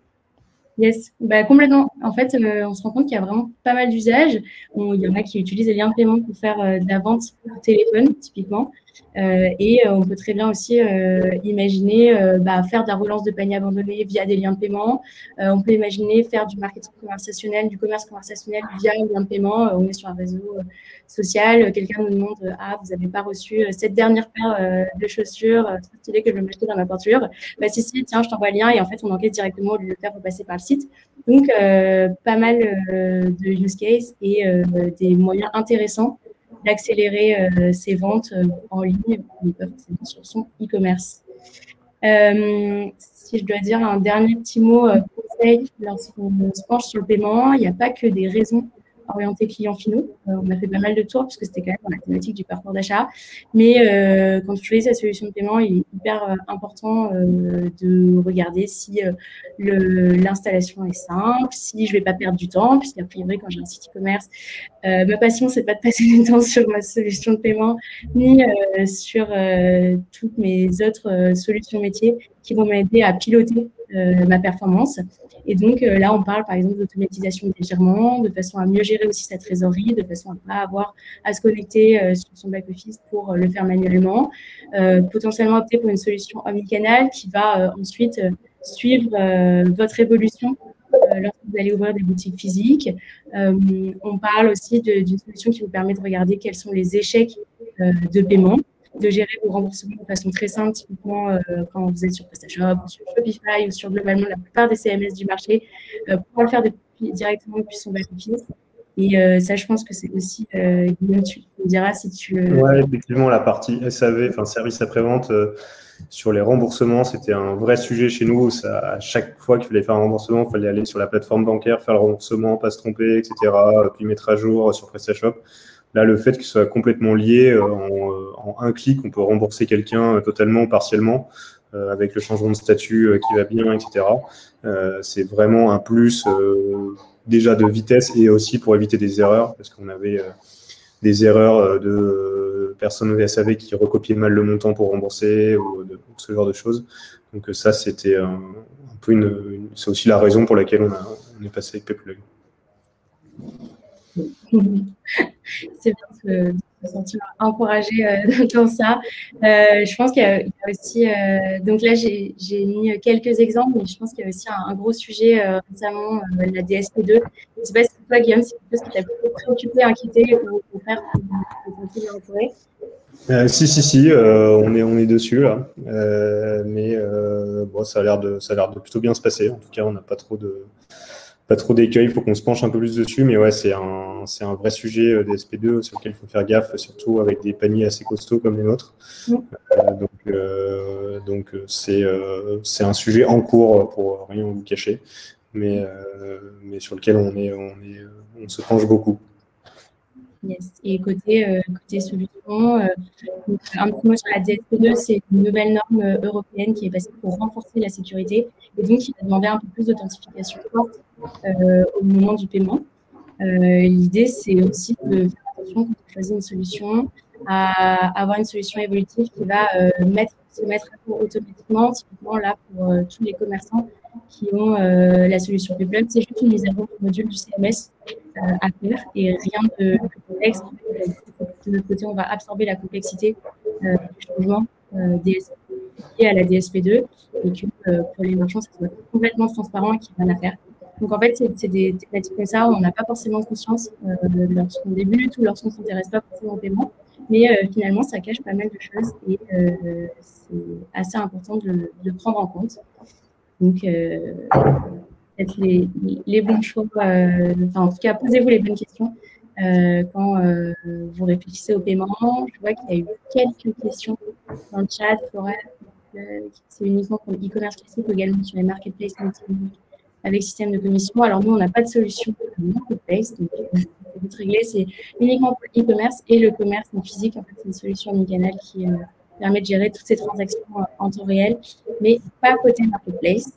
[SPEAKER 1] Yes, bah, complètement. En fait, euh, on se rend compte qu'il y a vraiment pas mal d'usages. Il y en a qui utilisent les liens de paiement pour faire euh, de la vente au téléphone, typiquement. Euh, et euh, on peut très bien aussi euh, imaginer euh, bah, faire de la relance de panier abandonné via des liens de paiement. Euh, on peut imaginer faire du marketing conversationnel, du commerce conversationnel via un lien de paiement. Euh, on est sur un réseau euh, social. Quelqu'un nous demande euh, « Ah, vous n'avez pas reçu cette dernière paire euh, de chaussures, euh, trop stylé que je vais m'acheter dans ma voiture. » Bah, si, si, tiens, je t'envoie le lien. Et en fait, on enquête directement au lieu de le faire repasser par le site. Donc, euh, pas mal euh, de use cases et euh, des moyens intéressants d'accélérer euh, ses ventes euh, en ligne sur son e-commerce. Euh, si je dois dire un dernier petit mot euh, conseil, lorsqu'on se penche sur le paiement, il n'y a pas que des raisons orientées clients finaux. Euh, on a fait pas mal de tours puisque c'était quand même dans la thématique du parcours d'achat. Mais euh, quand tu choisis sa solution de paiement, il est hyper euh, important euh, de regarder si euh, l'installation est simple, si je ne vais pas perdre du temps, puisqu'a priori, quand j'ai un site e-commerce, euh, ma passion, c'est pas de passer du temps sur ma solution de paiement, ni euh, sur euh, toutes mes autres euh, solutions métiers qui vont m'aider à piloter euh, ma performance. Et donc euh, là, on parle par exemple d'automatisation des virements, de façon à mieux gérer aussi sa trésorerie, de façon à ne pas avoir à se connecter euh, sur son back-office pour euh, le faire manuellement. Euh, potentiellement opter pour une solution omnicanal qui va euh, ensuite euh, suivre euh, votre évolution euh, lorsque vous allez ouvrir des boutiques physiques. Euh, on parle aussi d'une solution qui vous permet de regarder quels sont les échecs euh, de paiement, de gérer vos remboursements de façon très simple, typiquement euh, quand vous êtes sur PrestaShop, ou sur Shopify ou sur globalement la plupart des C M S du marché, euh, pouvoir le faire depuis, directement depuis son back-office. Et euh, ça, je pense que c'est aussi, euh, Guillaume, tu me diras si tu… Euh...
[SPEAKER 3] Oui, effectivement, la partie S A V, enfin service après-vente, euh, sur les remboursements, c'était un vrai sujet chez nous. Ça, à chaque fois qu'il fallait faire un remboursement, il fallait aller sur la plateforme bancaire, faire le remboursement, pas se tromper, et cetera, puis mettre à jour sur PrestaShop. Là, le fait que ce soit complètement lié, euh, en, en un clic, on peut rembourser quelqu'un euh, totalement ou partiellement, euh, avec le changement de statut euh, qui va bien, et cetera. Euh, c'est vraiment un plus euh, déjà de vitesse et aussi pour éviter des erreurs, parce qu'on avait euh, des erreurs de personnes au S A V qui recopiaient mal le montant pour rembourser ou de, ce genre de choses. Donc ça, c'était un, un peu une, une c'est aussi la raison pour laquelle on, a, on est passé avec Payplug.
[SPEAKER 1] C'est bien de se sentir encouragé euh, dans ça. Euh, je pense qu'il y, y a aussi… Euh, donc là, j'ai mis quelques exemples, mais je pense qu'il y a aussi un, un gros sujet euh, récemment, euh, la D S P deux. Je ne sais pas si toi, Guillaume, c'est quelque chose qui t'a plutôt préoccupé, inquiété, ou au contraire, tu t'es entouré.
[SPEAKER 3] Euh, si, si, si, euh, on, est, on est dessus, là. Euh, mais euh, bon, ça a l'air de, ça a l'air de plutôt bien se passer. En tout cas, on n'a pas trop de… Pas trop d'écueils, il faut qu'on se penche un peu plus dessus, mais ouais, c'est un, c'est un vrai sujet euh, des S P deux sur lequel il faut faire gaffe, surtout avec des paniers assez costauds comme les nôtres. Mmh. Euh, donc, euh, donc c'est euh, c'est un sujet en cours pour rien vous cacher, mais, euh, mais sur lequel on, est, on, est, on se penche beaucoup.
[SPEAKER 1] Yes. Et côté, euh, côté solution, euh, donc, un petit mot sur la D S P deux, c'est une nouvelle norme euh, européenne qui est passée pour renforcer la sécurité et donc qui va demander un peu plus d'authentification forte euh, au moment du paiement. Euh, L'idée, c'est aussi de faire attention quand on choisit une solution à avoir une solution évolutive qui va euh, mettre, se mettre à jour automatiquement, typiquement là pour euh, tous les commerçants qui ont euh, la solution Payplug. C'est juste une mise à jour du module du C M S euh, à faire et rien de plus complexe. De notre côté, on va absorber la complexité euh, du changement euh, lié à la D S P deux et que euh, pour les marchands, ça soit complètement transparent et qu'il n'y a rien à faire. Donc, en fait, c'est des thématiques comme ça où on n'a pas forcément conscience euh, lorsqu'on débute ou lorsqu'on ne s'intéresse pas forcément au paiement. Mais euh, finalement, ça cache pas mal de choses et euh, c'est assez important de, de prendre en compte. Donc, euh, peut-être les, les bons choix, euh, enfin, en tout cas, posez-vous les bonnes questions euh, quand euh, vous réfléchissez au paiement. Je vois qu'il y a eu quelques questions dans le chat. Flora, euh, c'est uniquement pour le e-commerce classique ou également sur les marketplaces avec système de commission. Alors, nous, on n'a pas de solution pour le marketplace. Donc, c'est vite réglé. C'est uniquement pour le e-commerce et le commerce en physique. En fait, c'est une solution omnicanal qui euh, permet de gérer toutes ces transactions en temps réel, mais pas côté marketplace.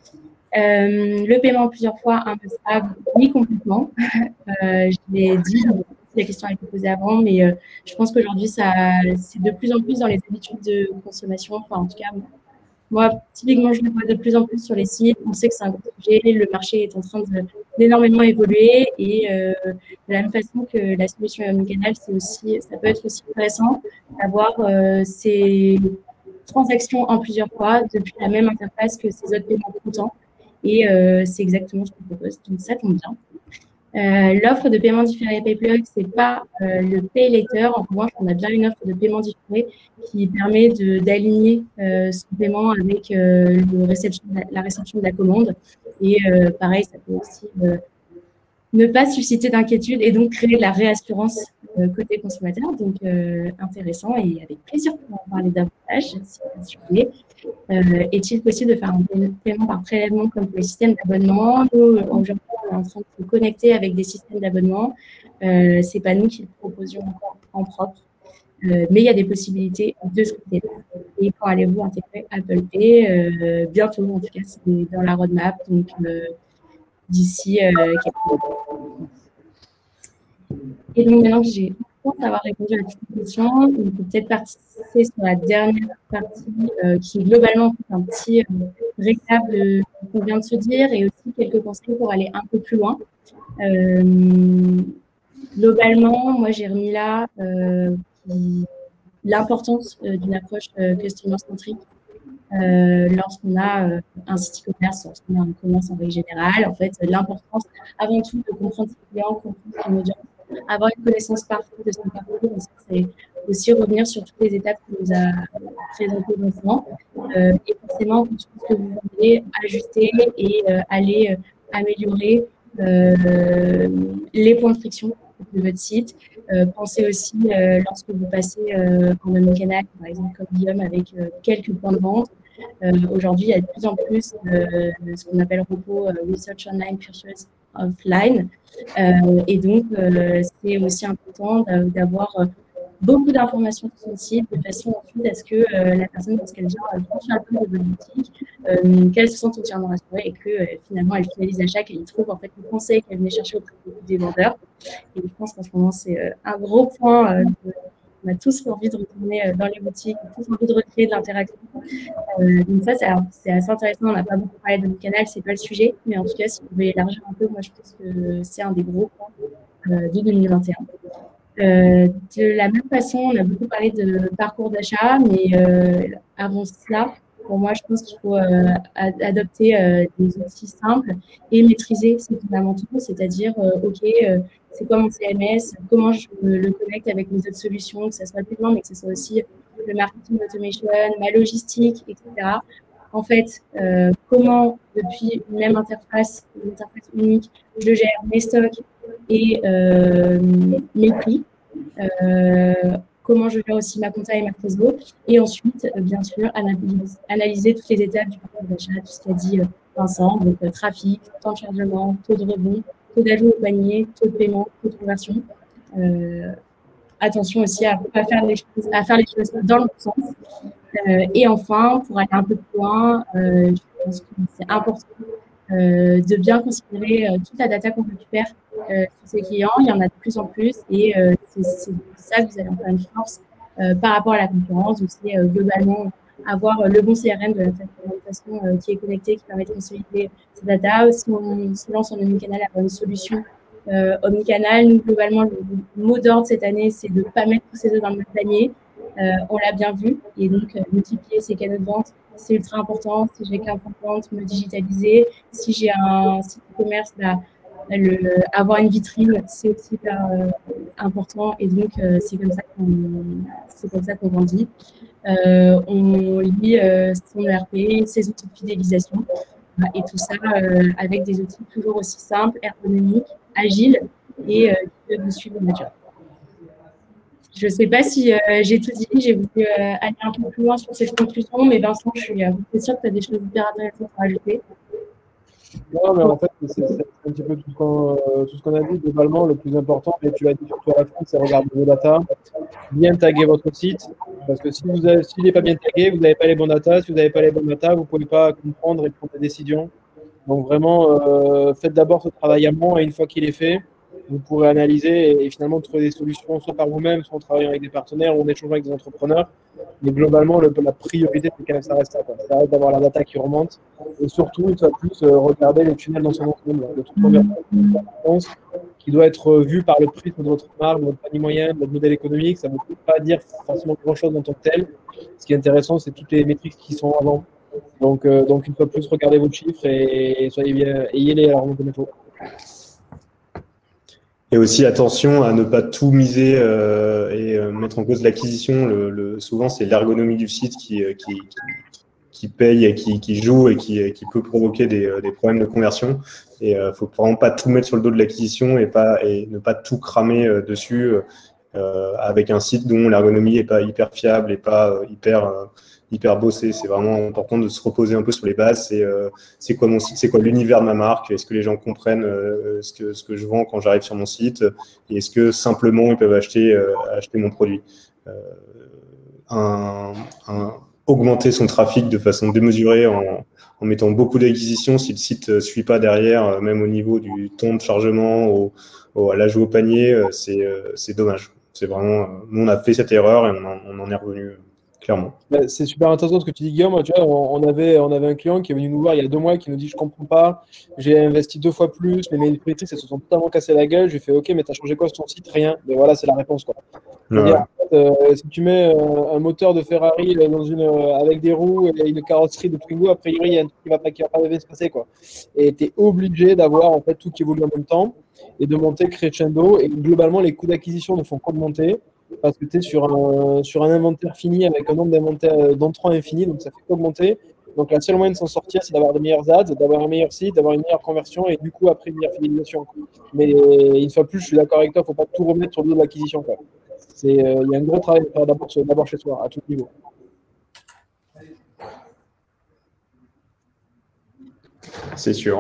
[SPEAKER 1] Euh, le paiement plusieurs fois imposable, oui, complètement. Euh, je l'ai dit, la question a été posée avant, mais euh, je pense qu'aujourd'hui, c'est de plus en plus dans les habitudes de consommation. Enfin, en tout cas, moi, typiquement, je le vois de plus en plus sur les sites. On sait que c'est un gros sujet. Le marché est en train d'énormément évoluer. Et euh, de la même façon que la solution omnicanal, c'est aussi, ça peut être aussi intéressant d'avoir euh, ces transactions en plusieurs fois depuis la même interface que ces autres paiements coûtants. Et euh, c'est exactement ce qu'on propose. Donc, ça tombe bien. Euh, L'offre de paiement différé Payplug, ce n'est pas euh, le Pay Later. En revanche, on a bien une offre de paiement différé qui permet d'aligner euh, son paiement avec euh, le réception la, la réception de la commande. Et euh, pareil, ça peut aussi euh, ne pas susciter d'inquiétude et donc créer de la réassurance euh, côté consommateur. Donc, euh, intéressant et avec plaisir pour en parler davantage. Si vous voulez. Euh, Est-il possible de faire un paiement par prélèvement comme pour les systèmes d'abonnement? Nous, aujourd'hui, on est en train de se connecter avec des systèmes d'abonnement. Euh, Ce n'est pas nous qui le proposions encore en propre. Euh, mais il y a des possibilités de ce côté-là. Et quand allez-vous intégrer Apple Pay euh, bientôt, en tout cas, c'est dans la roadmap. Donc, euh, d'ici euh, quelques mois. Et donc, maintenant que j'ai pense avoir répondu à toutes les questions. On peut peut-être participer sur la dernière partie euh, qui est globalement un petit euh, récap de ce qu'on vient de se dire et aussi quelques conseils pour aller un peu plus loin. Euh, globalement, moi j'ai remis là euh, l'importance euh, d'une approche euh, customer-centrique euh, lorsqu'on a euh, un site e-commerce, lorsqu'on a un commerce en règle générale. En fait, l'importance avant tout de comprendre ses clients, comprendre son audience, avoir une connaissance parfaite de son parcours. C'est aussi revenir sur toutes les étapes que nous a présentées Vincent. Euh, et forcément, tout ce que vous voulez ajuster et euh, aller euh, améliorer euh, les points de friction de votre site. Euh, pensez aussi, euh, lorsque vous passez euh, en omnicanal, par exemple comme Guillaume, avec euh, quelques points de vente, euh, aujourd'hui, il y a de plus en plus euh, ce qu'on appelle repos euh, Research Online, Purchase Offline. Euh, et donc, euh, c'est aussi important d'avoir euh, beaucoup d'informations sur son site, de façon ensuite à ce que euh, la personne, lorsqu'elle vient franchir un peu de votre boutique, euh, qu'elle se sente entièrement rassurée et que euh, finalement, elle finalise l'achat, qu'elle y trouve en fait le conseil qu'elle venait chercher auprès des vendeurs. Et je pense qu'en ce moment, c'est euh, un gros point. Euh, de, on a tous envie de retourner euh, dans les boutiques, on a tous envie de recréer de l'interaction. Euh, donc ça, c'est assez intéressant. On n'a pas beaucoup parlé de notre canal, c'est pas le sujet. Mais en tout cas, si vous pouvez élargir un peu, moi, je pense que c'est un des gros points euh, de deux mille vingt et un. Euh, de la même façon, on a beaucoup parlé de parcours d'achat, mais euh, avant cela, pour moi, je pense qu'il faut euh, ad adopter euh, des outils simples et maîtriser ces fondamentaux, c'est-à-dire, euh, OK, euh, c'est quoi mon C M S, comment je le connecte avec mes autres solutions, que ce soit le paiement, mais que ce soit aussi le marketing automation, ma logistique, et cetera. En fait, euh, comment, depuis une même interface, une interface unique, je gère mes stocks et euh, mes prix, euh, comment je gère aussi ma compta et ma trésor, et ensuite, euh, bien sûr, analyser, analyser toutes les étapes du parcours d'achat, tout ce qu'a dit euh, Vincent, donc euh, trafic, temps de chargement, taux de rebond, taux d'ajout au panier, taux de paiement, taux de conversion. Euh, attention aussi à, à, faire les choses, à faire les choses dans le bon sens. Euh, et enfin, pour aller un peu plus loin, euh, je pense que c'est important euh, de bien considérer euh, toute la data qu'on récupère euh, sur ses clients. Il y en a de plus en plus et euh, c'est ça que vous allez en faire une force euh, par rapport à la concurrence. Donc, c'est euh, globalement avoir euh, le bon C R M de la façon euh, qui est connecté, qui permet de consolider ces data. Si on se lance en omnicanal, avoir une solution euh, omnicanal, nous, globalement, le, le mot d'ordre cette année, c'est de ne pas mettre tous ses œufs dans le même panier. Euh, on l'a bien vu, et donc euh, multiplier ces canaux de vente, c'est ultra important. Si j'ai qu'un point de vente, me digitaliser. Si j'ai un site de commerce, bah, le, avoir une vitrine, c'est aussi hyper euh, important, et donc euh, c'est comme ça qu'on c'est comme ça qu'on grandit. Euh, on lit euh, son E R P, ses outils de fidélisation, et tout ça euh, avec des outils toujours aussi simples, ergonomiques, agiles, et euh, qui peuvent vous suivre au job. Je ne sais pas si euh, j'ai tout dit, j'ai voulu euh, aller un peu plus loin sur cette conclusion, mais Vincent, je suis, euh, sûr que tu as des choses hyper intéressantes à rajouter.
[SPEAKER 2] Non, mais en fait, c'est un petit peu tout ce qu'on euh, qu'on a dit. Globalement, le plus important, et tu l'as dit surtout à la fin, c'est regarder vos data, bien taguer votre site, parce que si vous s'il si n'est pas bien tagué, vous n'avez pas les bons data. Si vous n'avez pas les bons data, vous ne pouvez pas comprendre et prendre des décisions. Donc vraiment, euh, faites d'abord ce travail amont, et une fois qu'il est fait, vous pourrez analyser et, et finalement trouver des solutions, soit par vous-même, soit en travaillant avec des partenaires ou en échangeant avec des entrepreneurs. Mais globalement, le, la priorité, c'est quand même ça reste ça. Quoi. Ça reste d'avoir la data qui remonte. Et surtout, une fois de plus, euh, regarder le tunnel dans son ensemble. Le truc qui doit être vu par le prisme de votre marque, de votre panier moyen, de votre modèle économique. Ça ne veut pas dire forcément grand-chose en tant que tel. Ce qui est intéressant, c'est toutes les métriques qui sont avant. Donc, euh, donc une fois de plus, regardez vos chiffres et, et soyez bien, ayez-les à la remontée d'infos.
[SPEAKER 3] Et aussi attention à ne pas tout miser euh, et euh, mettre en cause l'acquisition. Le, le, souvent, c'est l'ergonomie du site qui, qui, qui, qui paye et qui, qui joue et qui, qui peut provoquer des, des problèmes de conversion. Et il euh, ne faut vraiment pas tout mettre sur le dos de l'acquisition et, pas, et ne pas tout cramer euh, dessus euh, avec un site dont l'ergonomie n'est pas hyper fiable et pas euh, hyper... Euh, hyper bossé. C'est vraiment important de se reposer un peu sur les bases. C'est euh, c'est quoi mon site, c'est quoi l'univers de ma marque, est-ce que les gens comprennent euh, ce, que, ce que je vends quand j'arrive sur mon site, et est-ce que simplement ils peuvent acheter, euh, acheter mon produit. Euh, un, un, augmenter son trafic de façon démesurée en, en mettant beaucoup d'acquisitions si le site ne suit pas derrière, même au niveau du temps de chargement, au, au, à l'ajout au panier, c'est euh, dommage. c'est vraiment, nous, on a fait cette erreur et on en, on en est revenu euh, clairement.
[SPEAKER 2] Bah, c'est super intéressant ce que tu dis, Guillaume. Tu vois, on, on avait, on avait un client qui est venu nous voir il y a deux mois qui nous dit: je comprends pas, j'ai investi deux fois plus, mais mes métriques elles se sont totalement cassées la gueule. Je lui ai fait: ok, mais tu as changé quoi sur ton site? Rien. Mais voilà, c'est la réponse, quoi.
[SPEAKER 3] Ouais.
[SPEAKER 2] Dire, en fait, euh, si tu mets euh, un moteur de Ferrari dans une, euh, avec des roues et une carrosserie de Twingo, a priori, il y a un truc qui va pas, qui va pas bien se passer, quoi. Et tu es obligé d'avoir en fait tout qui évolue en même temps et de monter crescendo. Et globalement, les coûts d'acquisition ne font qu'augmenter parce que tu es sur un, sur un inventaire fini avec un nombre d'inventaires d'entrants infini, donc ça fait qu'augmenter. Donc la seule moyen de s'en sortir, c'est d'avoir de meilleurs ads, d'avoir un meilleur site, d'avoir une meilleure conversion et du coup après une meilleure fidélisation. Mais une fois de plus, je suis d'accord avec toi, il ne faut pas tout remettre sur le dos de l'acquisition, quoi. Il euh, y a un gros travail à faire d'abord, d'abord chez soi, à tout niveau.
[SPEAKER 3] C'est sûr.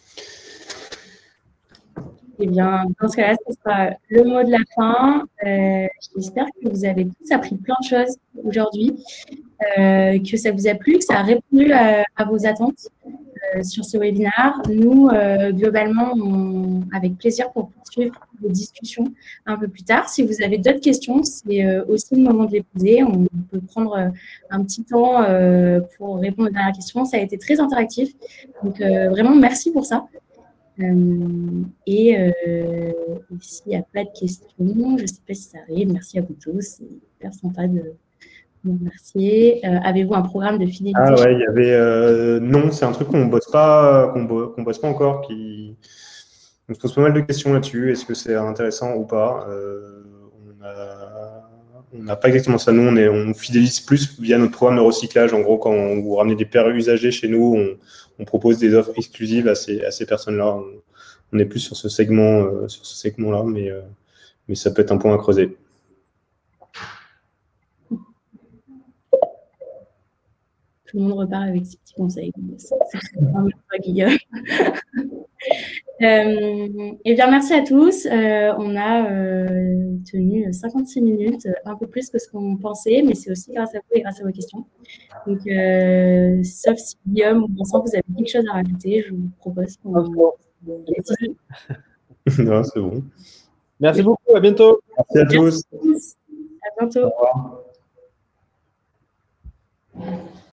[SPEAKER 1] Eh bien, dans ce cas-là, ce sera le mot de la fin. Euh, J'espère que vous avez tous appris plein de choses aujourd'hui, euh, que ça vous a plu, que ça a répondu à, à vos attentes euh, sur ce webinaire. Nous, euh, globalement, on, avec plaisir pour poursuivre les discussions un peu plus tard. Si vous avez d'autres questions, c'est euh, aussi le moment de les poser. On peut prendre euh, un petit temps euh, pour répondre aux dernières questions. Ça a été très interactif. Donc, euh, vraiment, merci pour ça. Euh, et euh, et s'il n'y a pas de questions, je ne sais pas si ça arrive. Merci à vous tous. C'est hyper sympa de vous remercier. Euh, Avez-vous un programme de fidélité?
[SPEAKER 3] Ah ouais, il y avait. Euh, non, c'est un truc qu'on bosse pas, qu'on bo qu'on bosse pas encore. Qui... On se pose pas mal de questions là-dessus. Est-ce que c'est intéressant ou pas? euh, On a... on n'a pas exactement ça. Nous, on, est, on fidélise plus via notre programme de recyclage. En gros, quand on, vous ramenez des paires usagées chez nous, on, on propose des offres exclusives à ces, à ces personnes-là. On, on est plus sur ce segment, euh, sur ce segment-là, mais, euh, mais ça peut être un point à creuser.
[SPEAKER 1] Tout le monde repart avec ses petits conseils. C'est vraiment Guillaume. Euh, eh bien, merci à tous. Euh, on a euh, tenu cinquante-six minutes, un peu plus que ce qu'on pensait, mais c'est aussi grâce à vous et grâce à vos questions. Donc, euh, sauf si Guillaume ou Vincent, vous avez quelque chose à rajouter, je vous propose qu'on...
[SPEAKER 3] Non, c'est bon.
[SPEAKER 2] Merci beaucoup, à bientôt.
[SPEAKER 3] Merci à tous.
[SPEAKER 1] À bientôt.
[SPEAKER 3] Au revoir.